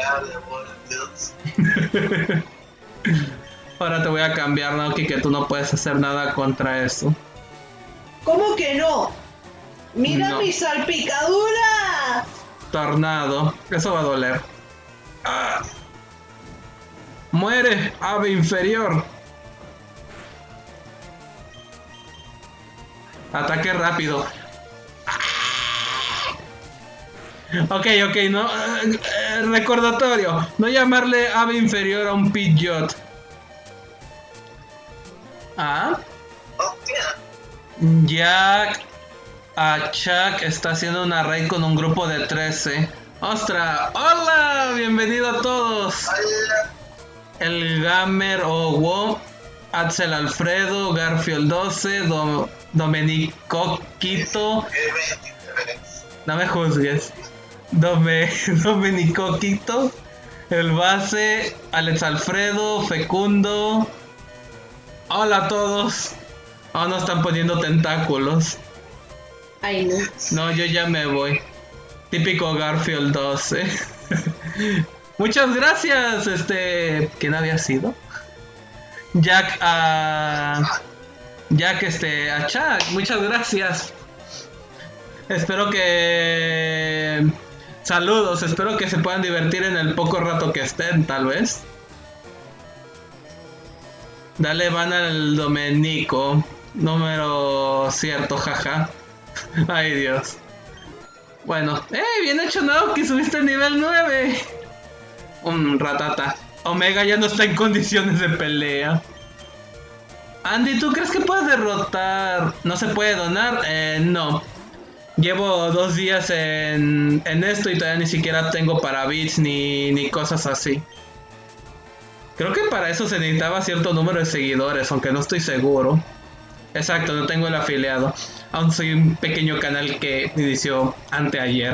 Ahora te voy a cambiar, Naoki, que tú no puedes hacer nada contra eso. ¿Cómo que no? ¡Mira No. mi salpicadura! Tornado, eso va a doler. ¡Ah! Muere, ave inferior. Ataque rápido. Ok, ok, no. eh, eh, recordatorio. No llamarle ave inferior a un Pidgeot. Ah. Hostia, Ya. a Chuck está haciendo una raid con un grupo de trece. ¡Ostra! ¡Hola! Bienvenido a todos. El Gamer Owo, Axel Alfredo, Garfield doce, Do Domenico Quito. No me juzgues. Dome Domenico Quito, el Base, Alex Alfredo, Fecundo. Hola a todos. Aún no están poniendo tentáculos. Ay, no. No, yo ya me voy. Típico Garfield doce. Muchas gracias. Este, ¿quién había sido? Jack a Jack este a Chuck. Muchas gracias. Espero que saludos, espero que se puedan divertir en el poco rato que estén, tal vez. Dale van al Domenico. Número cierto, jaja. Ay, Dios. Bueno, ¡eh! Bien hecho, ¿no? Que subiste el nivel nueve. Un ratata. Omega ya no está en condiciones de pelea. Andy, ¿tú crees que puedes derrotar? ¿No se puede donar? Eh, no. Llevo dos días en, en esto y todavía ni siquiera tengo para bits ni, ni cosas así. Creo que para eso se necesitaba cierto número de seguidores, aunque no estoy seguro. Exacto, no tengo el afiliado. Aún soy un pequeño canal que inició anteayer.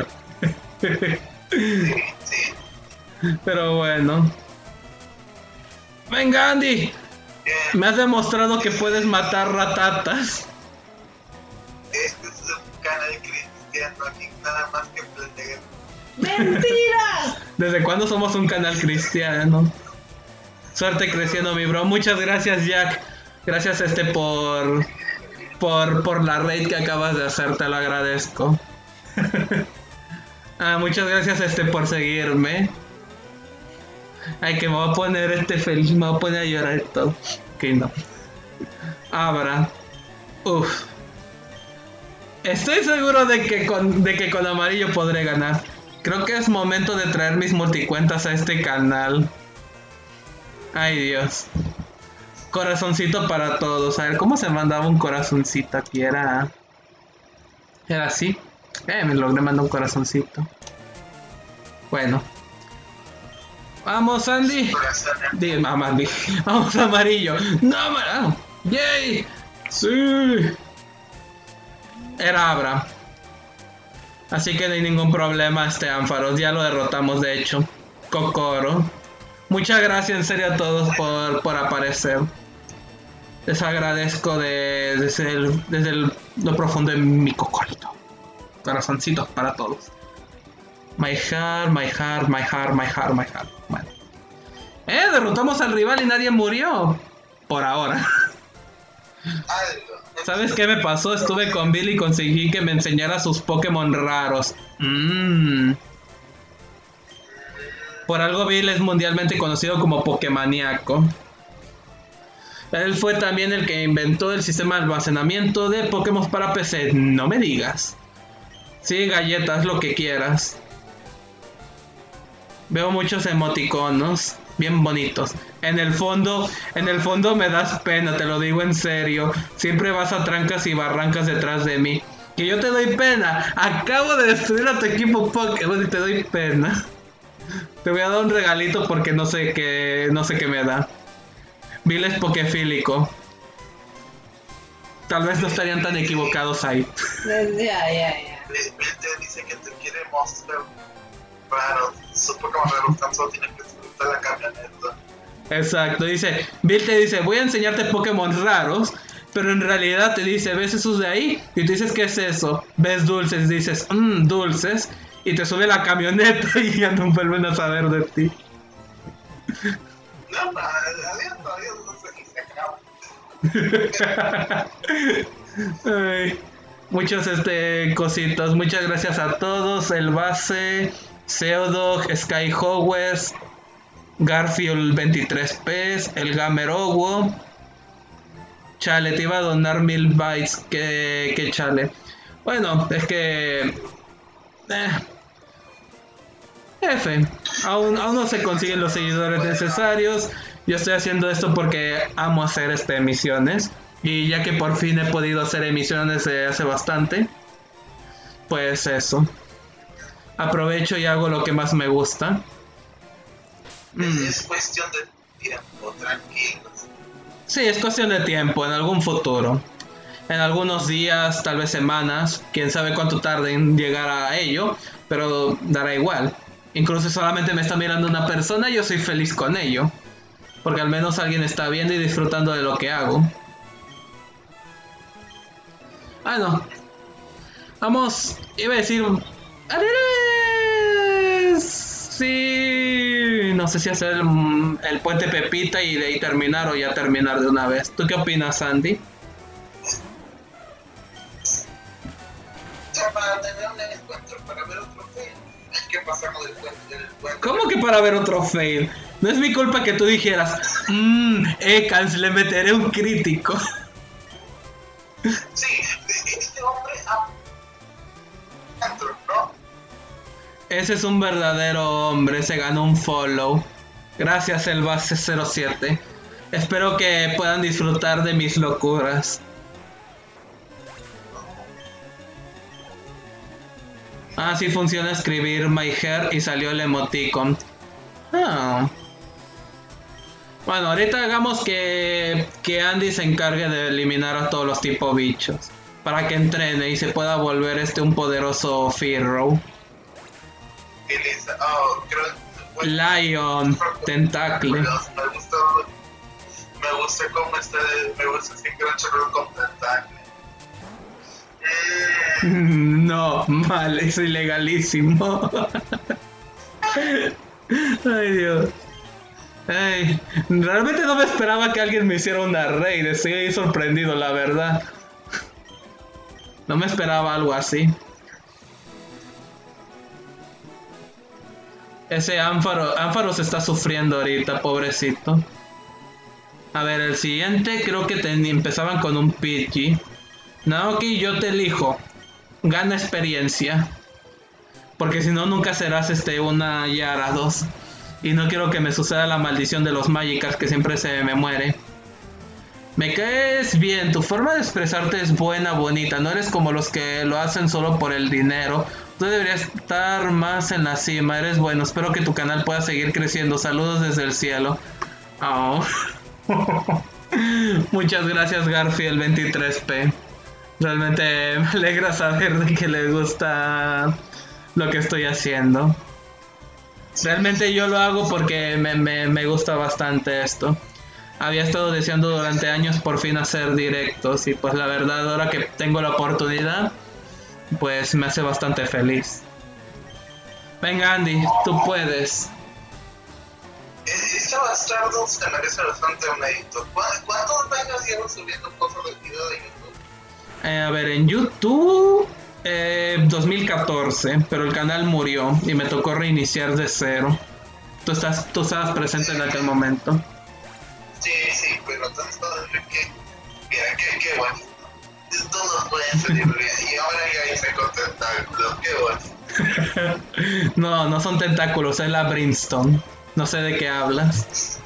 Pero bueno. Venga, Andy. Me has demostrado que puedes matar ratatas. Este es un canal cristiano, aquí nada más que plantear. ¡Mentiras! ¿Desde cuándo somos un canal cristiano? Suerte creciendo, mi bro. Muchas gracias, Jack. Gracias este por por por la raid que acabas de hacer, te lo agradezco. Ah, muchas gracias este por seguirme. Ay, que me voy a poner este feliz, me voy a poner a llorar y todo. Que no. Abra. Uf. Estoy seguro de que con de que con amarillo podré ganar. Creo que es momento de traer mis multicuentas a este canal. Ay, Dios. Corazoncito para todos. A ver, ¿cómo se mandaba un corazoncito aquí? Era... Era así. Eh, me logré mandar un corazoncito. Bueno. Vamos, Andy. Dime, mamá, Andy. Vamos, amarillo. No, man. ¡Yay! Sí. Era Abra. Así que no hay ningún problema, este Ánfaros. Ya lo derrotamos, de hecho. Kokoro. Muchas gracias en serio a todos por, por aparecer. Les agradezco de, desde, el, desde el, lo profundo de mi cocorito. Corazoncitos para todos. My heart, my heart, my heart, my heart, my heart. Bueno. Eh, derrotamos al rival y nadie murió. Por ahora. ¿Sabes qué me pasó? Estuve con Bill y conseguí que me enseñara sus Pokémon raros. Mmm. Por algo Bill es mundialmente conocido como Pokémaniaco. Él fue también el que inventó el sistema de almacenamiento de Pokémon para P C. No me digas. Sí, galletas, lo que quieras. Veo muchos emoticonos bien bonitos. En el fondo, en el fondo me das pena, te lo digo en serio. Siempre vas a trancas y barrancas detrás de mí. Que yo te doy pena. Acabo de destruir a tu equipo Pokémon y te doy pena. Te voy a dar un regalito porque no sé qué, no sé qué me da. Bill es pokefílico. Tal vez no estarían tan equivocados ahí. Ya, ya, ya. Bill te dice que te quiere mostrar raro. Sus Pokémon raros tan solo tienen que subirte a la camioneta. Exacto, dice, Bill te dice, voy a enseñarte Pokémon raros, pero en realidad te dice, ¿ves esos de ahí? Y tú dices, ¿qué es eso? ¿Ves dulces? Dices, mmm, dulces. Y te sube la camioneta y ya no vuelven a saber de ti. No, no, adiós, adiós, no sé qué se acaba. Ay, muchos este cositos, muchas gracias a todos. El Base, Seodog, Sky Howes, Garfield veintitrés P, el Gamer Owo. Chale, te iba a donar mil bytes. Que, que chale. Bueno, es que... Eh, F, aún, aún no se consiguen los seguidores necesarios. Yo estoy haciendo esto porque amo hacer este, emisiones. Y ya que por fin he podido hacer emisiones desde hace bastante, pues eso. Aprovecho y hago lo que más me gusta. Mm. Es cuestión de tiempo, tranquilos. Sí, es cuestión de tiempo, en algún futuro. En algunos días, tal vez semanas, quién sabe cuánto tarde en llegar a ello, pero dará igual. Incluso solamente me está mirando una persona y yo soy feliz con ello. Porque al menos alguien está viendo y disfrutando de lo que hago. Ah, no. Vamos, iba a decir... Sí, no sé si hacer el, el puente Pepita y de ahí terminar o ya terminar de una vez. ¿Tú qué opinas, Andy? Para tener un encuentro, para ver otro fail. ¿Qué pasa con el puente? El puente? ¿Cómo que para ver otro fail? No es mi culpa que tú dijeras, mmm, Ekans, le meteré un crítico. Sí, este hombre ha... ¿no? Ese es un verdadero hombre, se ganó un follow. Gracias, el base cero siete. Espero que puedan disfrutar de mis locuras. Ah, sí funciona escribir my hair y salió el emoticon. Ah. Bueno, ahorita hagamos que, que Andy se encargue de eliminar a todos los tipos bichos. Para que entrene y se pueda volver este un poderoso Firrow. Oh, creo, bueno, Lion, Tentacle. Me gusta, me gusta cómo está, me gusta ese Crunchyroll con Tentacle. No, mal, es ilegalísimo. Ay, Dios. Ay, realmente no me esperaba que alguien me hiciera una raid. Estoy sorprendido, la verdad. No me esperaba algo así. Ese Ánfaro, Ánfaro se está sufriendo ahorita, pobrecito. A ver, el siguiente creo que ten, empezaban con un Pidgey. Naoki, yo te elijo. Gana experiencia. Porque si no, nunca serás este una Yara dos. Y no quiero que me suceda la maldición de los Magikarps, que siempre se me muere. Me caes bien, tu forma de expresarte es buena, bonita. No eres como los que lo hacen solo por el dinero. Tú deberías estar más en la cima, eres bueno. Espero que tu canal pueda seguir creciendo. Saludos desde el cielo. Oh. Muchas gracias, Garfield veintitrés P. Realmente me alegra saber de que le gusta lo que estoy haciendo. Realmente yo lo hago porque me, me, me gusta bastante esto. Había estado deseando durante años por fin hacer directos y pues la verdad ahora que tengo la oportunidad, pues me hace bastante feliz. Venga Andy, tú puedes. Este bastardo se merece bastante un mérito. ¿Cuántos años llevo subiendo cosas de video de YouTube? Eh, a ver, en YouTube eh, dos mil catorce, pero el canal murió y me tocó reiniciar de cero. Tú estás, tú estabas presente en aquel momento. Sí, sí, pero tanto que, mira, qué, qué bonito. Esto no puede celebrar y ahora ya hice con tentáculos, qué bonito. No, no son tentáculos, es la Brimstone. No sé de qué hablas.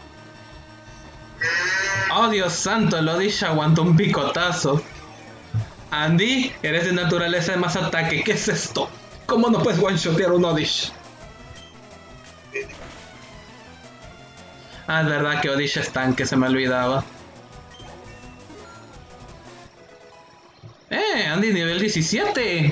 Oh Dios santo, el Odish aguantó un picotazo. Andy, eres de naturaleza de más ataque, ¿qué es esto? ¿Cómo no puedes one-shotear un Odish? Ah, es verdad que Odish es tanque, se me olvidaba. Eh, Andy nivel diecisiete.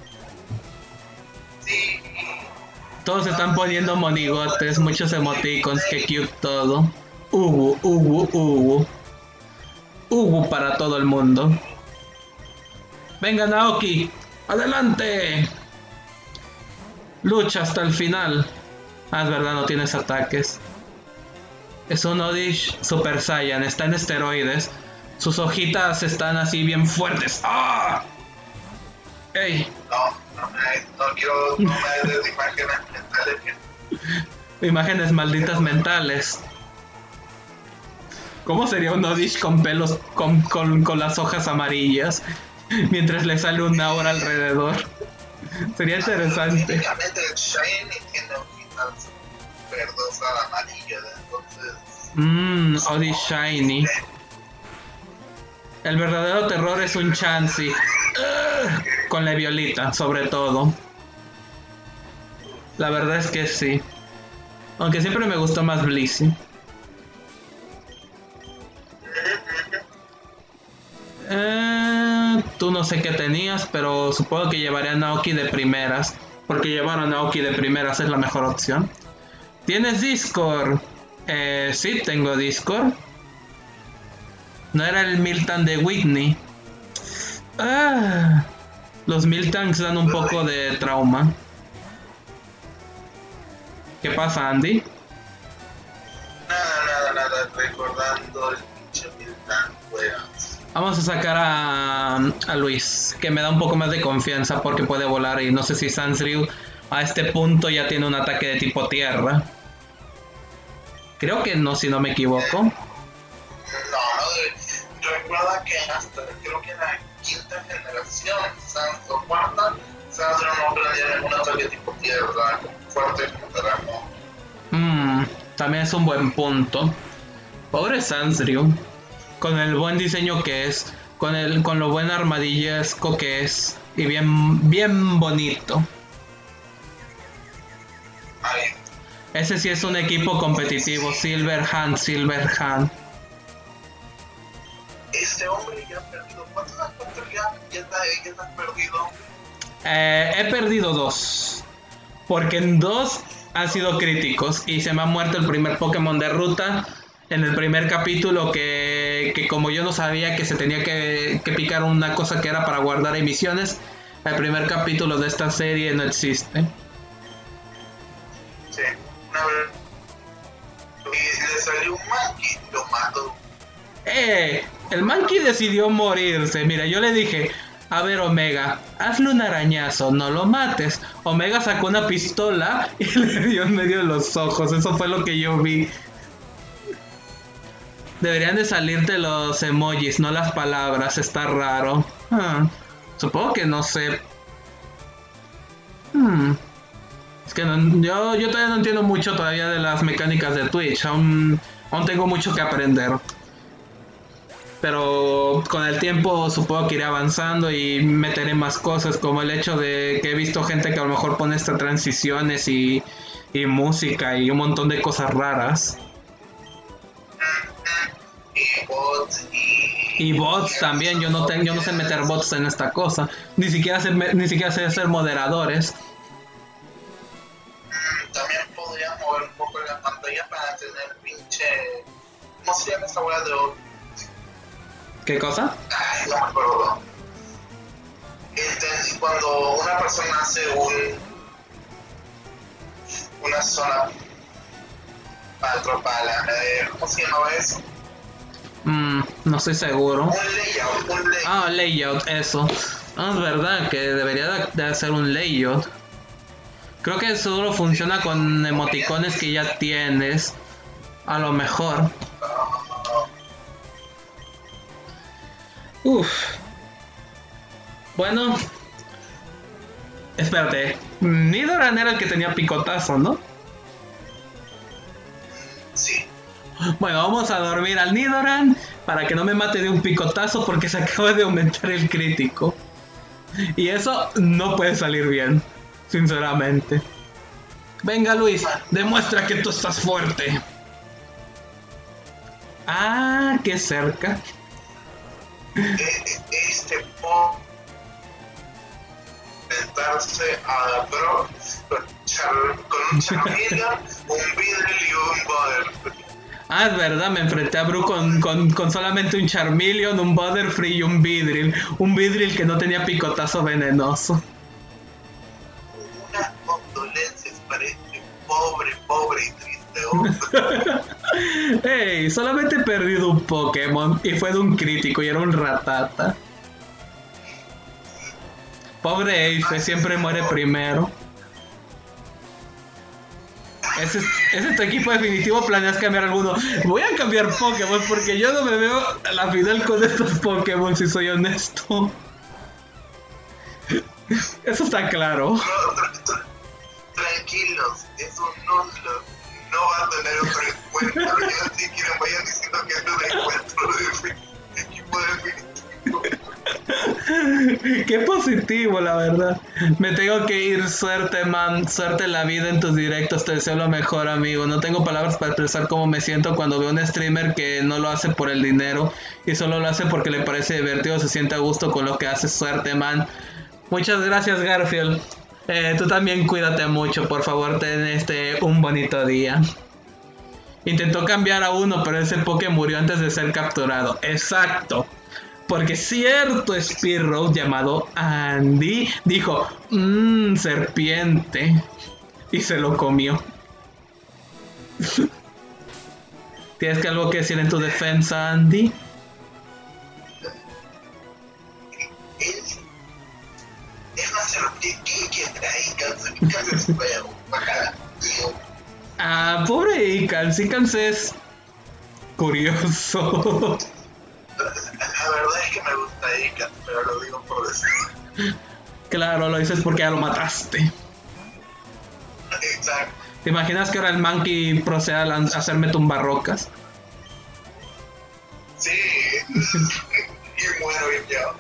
Sí. Todos se están poniendo monigotes, muchos emoticons, que cute todo. Ugu, ugu, ugu. Ugu para todo el mundo. Venga Naoki, adelante. Lucha hasta el final. Ah, es verdad, no tienes ataques. Es un Odish Super Saiyan, está en esteroides. Sus hojitas están así bien fuertes. ¡Ah! ¡Ey! No, no, me, no quiero, no me des imágenes mentales. Imágenes malditas mentales. ¿Cómo sería un Odish con pelos, con, con, con las hojas amarillas? Mientras le sale una aura alrededor. Sería interesante. Técnicamente el Shiny tiene hojitas verdosas amarillas, entonces... Mmm, Odish Shiny. El verdadero terror es un Chansey. Uh, con la Violita, sobre todo. La verdad es que sí. Aunque siempre me gustó más Blissey. Eh, tú no sé qué tenías, pero supongo que llevaré a Naoki de primeras. Porque llevar a Naoki de primeras es la mejor opción. ¿Tienes Discord? Eh, sí, tengo Discord. No era el Miltank de Whitney. Ah, los Miltanks dan un poco de trauma. ¿Qué pasa, Andy? Nada, nada, nada, recordando el pinche Miltank, juegas. Vamos a sacar a, a Luis, que me da un poco más de confianza porque puede volar y no sé si Sansryu a este punto ya tiene un ataque de tipo tierra. Creo que no, si no me equivoco. No, no, recuerda que hasta creo que en la quinta generación, Sans o cuarta, Sansryu no aprendía ningún ataque tipo tierra, fuerte como terremoto. Mmm, también es un buen punto. Pobre Sansryu. Con el buen diseño que es, con el con lo buen armadillesco que es y bien bien bonito. Ay, Ese sí es un equipo competitivo, Silverhand, Silverhand. este hombre ya ha perdido. ¿Cuántos cuántos ya, ya, te, ya te has perdido? Eh, he perdido dos, porque en dos han sido críticos y se me ha muerto el primer Pokémon de ruta en el primer capítulo que, que como yo no sabía que se tenía que, que picar una cosa que era para guardar emisiones, el primer capítulo de esta serie no existe. Sí, una vez. Y le salió un monkey, lo mató. Eh, el Monkey decidió morirse. Mira, yo le dije, a ver Omega, hazle un arañazo, no lo mates. Omega sacó una pistola y le dio en medio de los ojos. Eso fue lo que yo vi. Deberían de salirte los emojis, no las palabras, está raro. Ah, supongo que no sé. Hmm. Es que no, yo, yo todavía no entiendo mucho todavía de las mecánicas de Twitch. Aún, aún tengo mucho que aprender. Pero con el tiempo supongo que iré avanzando y meteré más cosas, como el hecho de que he visto gente que a lo mejor pone estas transiciones y, y música y un montón de cosas raras. Y bots y... Y bots también, yo no tengo, yo no sé meter bots en esta cosa. Ni siquiera sé, ni siquiera sé hacer moderadores. Mm, también podría mover un poco la pantalla para tener pinche... ¿Cómo se llama esa hueá de...? ¿Qué cosa? Ay, no me acuerdo. Entendí, cuando una persona hace un... una zona... Patropala, eh, ¿cómo se llamaba eso? Mm, no estoy seguro. Un layout, un layout. Ah, layout, eso. Ah, es verdad que debería de, de hacer un layout. Creo que solo funciona con emoticones que ya tienes. A lo mejor. Uf. Bueno. Espérate. Nidoran era el que tenía picotazo, ¿no? Sí. Bueno, vamos a dormir al Nidoran para que no me mate de un picotazo porque se acaba de aumentar el crítico. Y eso no puede salir bien, sinceramente. Venga Luis, demuestra que tú estás fuerte. Ah, qué cerca. Este po enfrentarse a Brock con, char con un Charmeleon, un Vidril y un Butterfree. Ah, es verdad, me enfrenté a Bru con, con, con solamente un Charmeleon, un Butterfree y un Vidril. Un Vidril que no tenía picotazo venenoso. Unas condolencias para este pobre, pobre y triste hombre. Hey, solamente he perdido un Pokémon y fue de un crítico y era un Ratata. Pobre Eife, siempre muere primero. Ese es, ese es tu equipo definitivo. ¿Planeas cambiar alguno? Voy a cambiar Pokémon porque yo no me veo a la final con estos Pokémon, si soy honesto. Eso está claro. No, tra tra tranquilos, es un Nuzlocke. No va a tener otro encuentro. Ya si quieren vayan diciendo que es un encuentro de equipo definitivo. Qué positivo, la verdad. Me tengo que ir. Suerte, man. Suerte en la vida en tus directos. Te deseo lo mejor, amigo. No tengo palabras para expresar cómo me siento cuando veo un streamer que no lo hace por el dinero y solo lo hace porque le parece divertido, se siente a gusto con lo que hace. Suerte, man. Muchas gracias, Garfield. Eh, tú también cuídate mucho, por favor. Ten este un bonito día. Intentó cambiar a uno, pero ese Poké murió antes de ser capturado. Exacto. Porque cierto Spearow llamado Andy dijo, mmm, serpiente. Y se lo comió. ¿Tienes que algo que decir en tu defensa, Andy? Es, es una serpiente. ¿Qué quiere ahí? Cáncer es feo. Bájala, tío. Ah, pobre Icans. Icans es curioso. La verdad es que me gusta Ika, pero lo digo por decir. Claro, lo dices porque ya lo mataste. Exacto. ¿Te imaginas que ahora el Monkey proceda a lan- a hacerme tumbarrocas? Sí. Y muero y yo.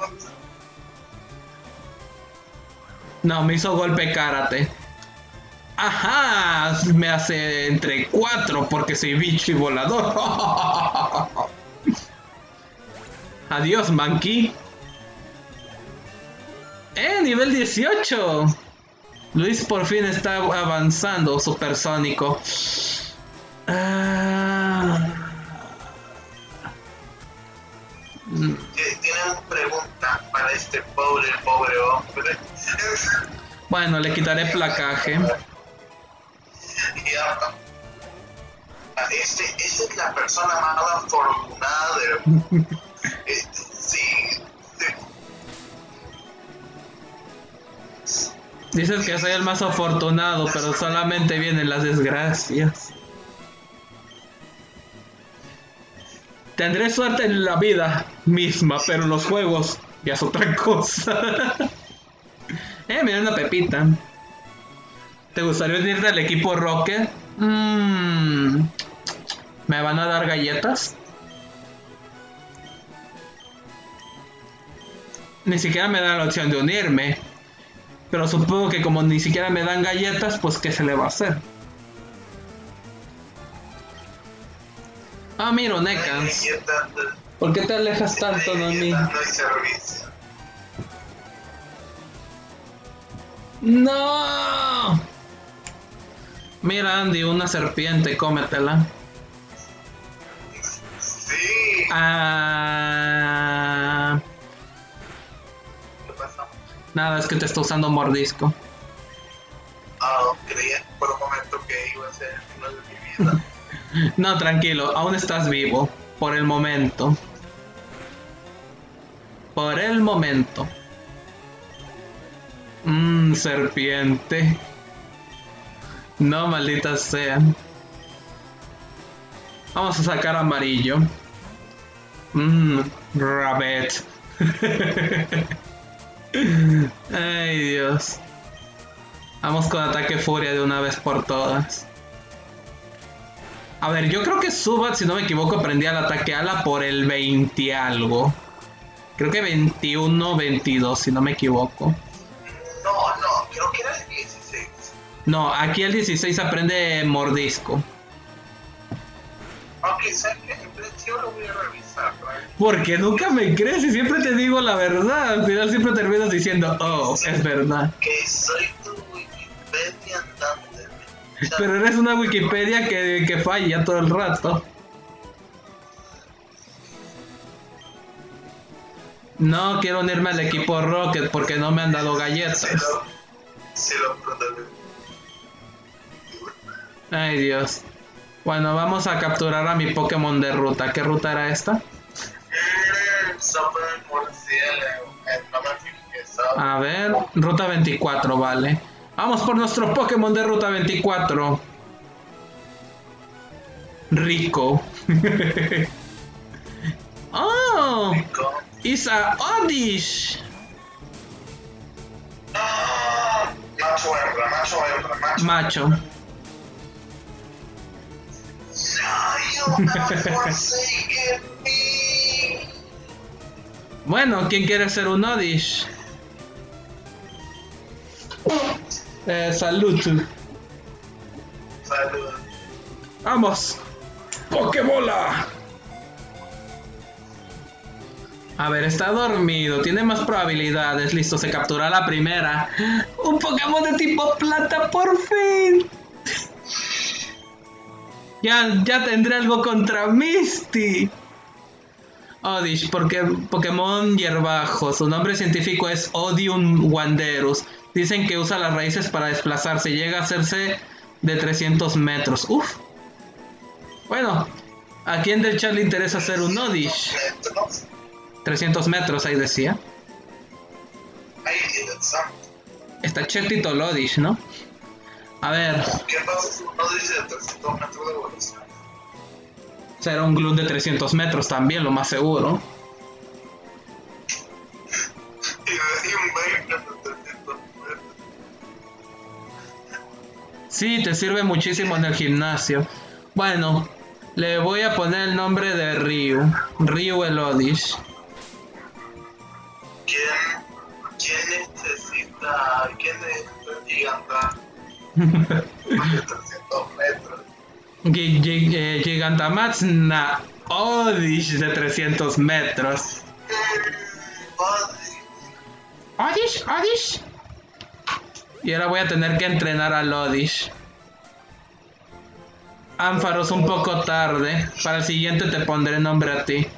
No, me hizo golpe karate. Ajá, me hace entre cuatro porque soy bicho y volador. Adiós, Monkey. ¡Eh, nivel dieciocho! Luis por fin está avanzando, supersónico. Ah. Tienen preguntas para este pobre, pobre hombre. Bueno, le quitaré placaje. Ya. Este, esta es la persona más afortunada de... Este, sí, sí. Dices que soy el más afortunado, pero solamente vienen las desgracias. Tendré suerte en la vida misma, pero en los juegos ya es otra cosa. Eh, mira una pepita. ¿Te gustaría unirte al equipo Rocket? Mm, ¿Me van a dar galletas? Ni siquiera me dan la opción de unirme. Pero supongo que como ni siquiera me dan galletas, pues ¿qué se le va a hacer? Ah, mira, Nekans. ¿Por qué te alejas tanto de mí? No hay servicio. ¡No! Mira, Andy, una serpiente, cómetela. Sí. Ah... ¿Qué pasa? Nada, es que te está usando mordisco. Ah, creía por un momento que iba a ser el final de mi vida. No, tranquilo, aún estás vivo. Por el momento. Por el momento. Mmm, serpiente. No, maldita sea. Vamos a sacar amarillo. Mmm, rabbit. Ay, Dios. Vamos con ataque furia de una vez por todas. A ver, yo creo que Zubat, si no me equivoco, aprendí el ataque ala por el veinte algo. Creo que veintiuno, veintidós, si no me equivoco. No, no, creo que era el dieciséis. No, aquí el dieciséis aprende mordisco. Ok, ¿sabes qué? En principio lo voy a revisar, ¿vale? Porque nunca me crees y siempre te digo la verdad. Al final siempre terminas diciendo, oh, es verdad. Que soy tu Wikipedia andante. Pero eres una Wikipedia que, que falla todo el rato. No quiero unirme al equipo Rocket porque no me han dado galletas. Se lo, se lo prometo. Ay, Dios. Bueno, vamos a capturar a mi Pokémon de ruta. ¿Qué ruta era esta? Sopa de murciélago. No me fijé, ¿sabes? A ver, ruta veinticuatro, vale. Vamos por nuestro Pokémon de ruta veinticuatro. Rico. Oh, it's a Oddish. Ah, macho hembra, macho hembra, macho. Macho. No, you have forsaken me. Bueno, ¿quién quiere ser un Oddish? Eh, salud. Salud. Vamos. Pokébola. A ver, está dormido, tiene más probabilidades. Listo, se captura la primera. Un Pokémon de tipo plata, por fin. Ya, ya tendré algo contra Misty. Oddish, porque Pokémon hierbajo. Su nombre científico es Odium wanderus. Dicen que usa las raíces para desplazarse. Llega a hacerse de trescientos metros. Uf. Bueno, ¿a quién del chat le interesa hacer un Oddish? trescientos metros, ahí decía. Ahí está. Está chetito el Oddish, ¿no? A ver. ¿Qué pasa si uno dice trescientos metros de evolución? Será un Gloom de trescientos metros también, lo más seguro. Y de un veinte de trescientos metros. Sí, te sirve muchísimo en el gimnasio. Bueno, le voy a poner el nombre de Ryu. Ryu el Oddish. ¿Quién, quién necesita, quién necesita giganta de trescientos metros? Gi- gi- eh, Gigantamax na Oddish de trescientos metros. Oddish, Oddish. Y ahora voy a tener que entrenar al Oddish. Ampharos, un poco tarde. Para el siguiente te pondré nombre a ti.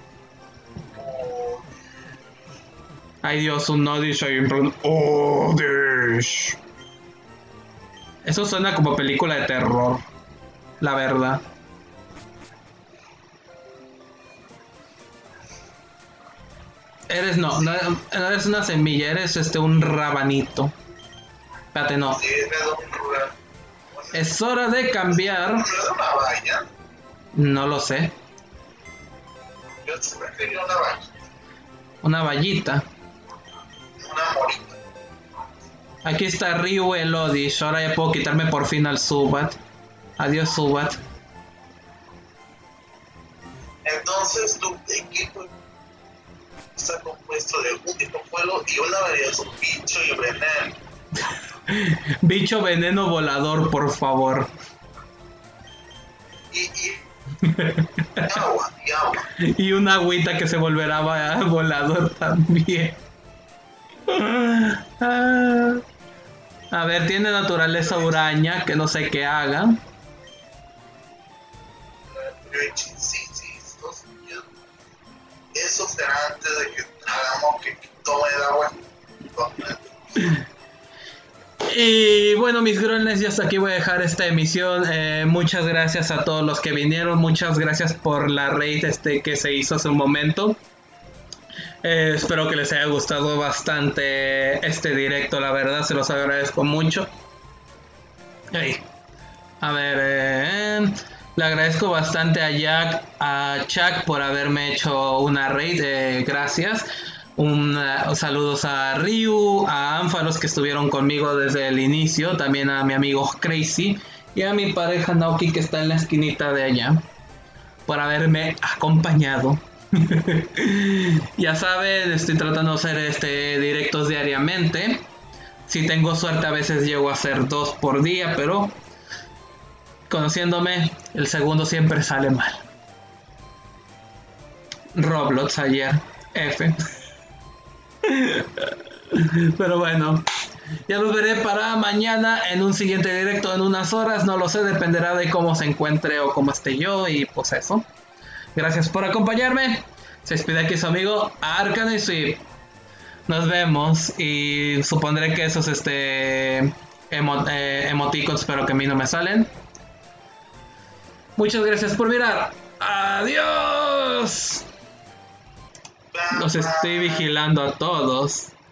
Ay Dios, un Oddish ahí en plan. Oddish. Eso suena como película de terror. La verdad. Eres no, no, no eres una semilla, eres este un rabanito. Espérate, no. Sí, es de un rural. Es hora de cambiar. ¿No es una valla? No lo sé. Yo se refería a una valla. Una vallita. Una morita. Aquí está Ryu el Oddish. Ahora ya puedo quitarme por fin al Zubat. Adiós, Zubat. Entonces tu equipo está compuesto de un tipo fuego y una variación bicho y veneno. Bicho veneno volador, por favor. Y, y agua, y agua. Y una agüita que se volverá va- volador también. Ah. A ver, tiene naturaleza huraña, que no sé qué haga. Sí, sí, estos niños. Eso será antes de que hagamos que tome el agua. Y bueno, mis grones, ya hasta aquí voy a dejar esta emisión. Eh, muchas gracias a todos los que vinieron. Muchas gracias por la raid este que se hizo hace un momento. Eh, espero que les haya gustado bastante este directo, la verdad, se los agradezco mucho. Ahí. A ver, eh, le agradezco bastante a Jack, a Chuck por haberme hecho una raid, eh, gracias. Un, uh, saludos a Ryu, a Ampharos que estuvieron conmigo desde el inicio, también a mi amigo Crazy y a mi pareja Naoki que está en la esquinita de allá, por haberme acompañado. Ya saben, estoy tratando de hacer este directos diariamente. Si tengo suerte a veces llego a hacer dos por día, pero conociéndome, el segundo siempre sale mal. Roblox ayer, F. Pero bueno, ya los veré para mañana en un siguiente directo en unas horas, no lo sé, dependerá de cómo se encuentre o cómo esté yo y pues eso. Gracias por acompañarme. Se despide aquí su amigo Arcane Sweep. Nos vemos y supondré que esos este emo, eh, emoticons, pero que a mí no me salen. Muchas gracias por mirar. Adiós. Los estoy vigilando a todos.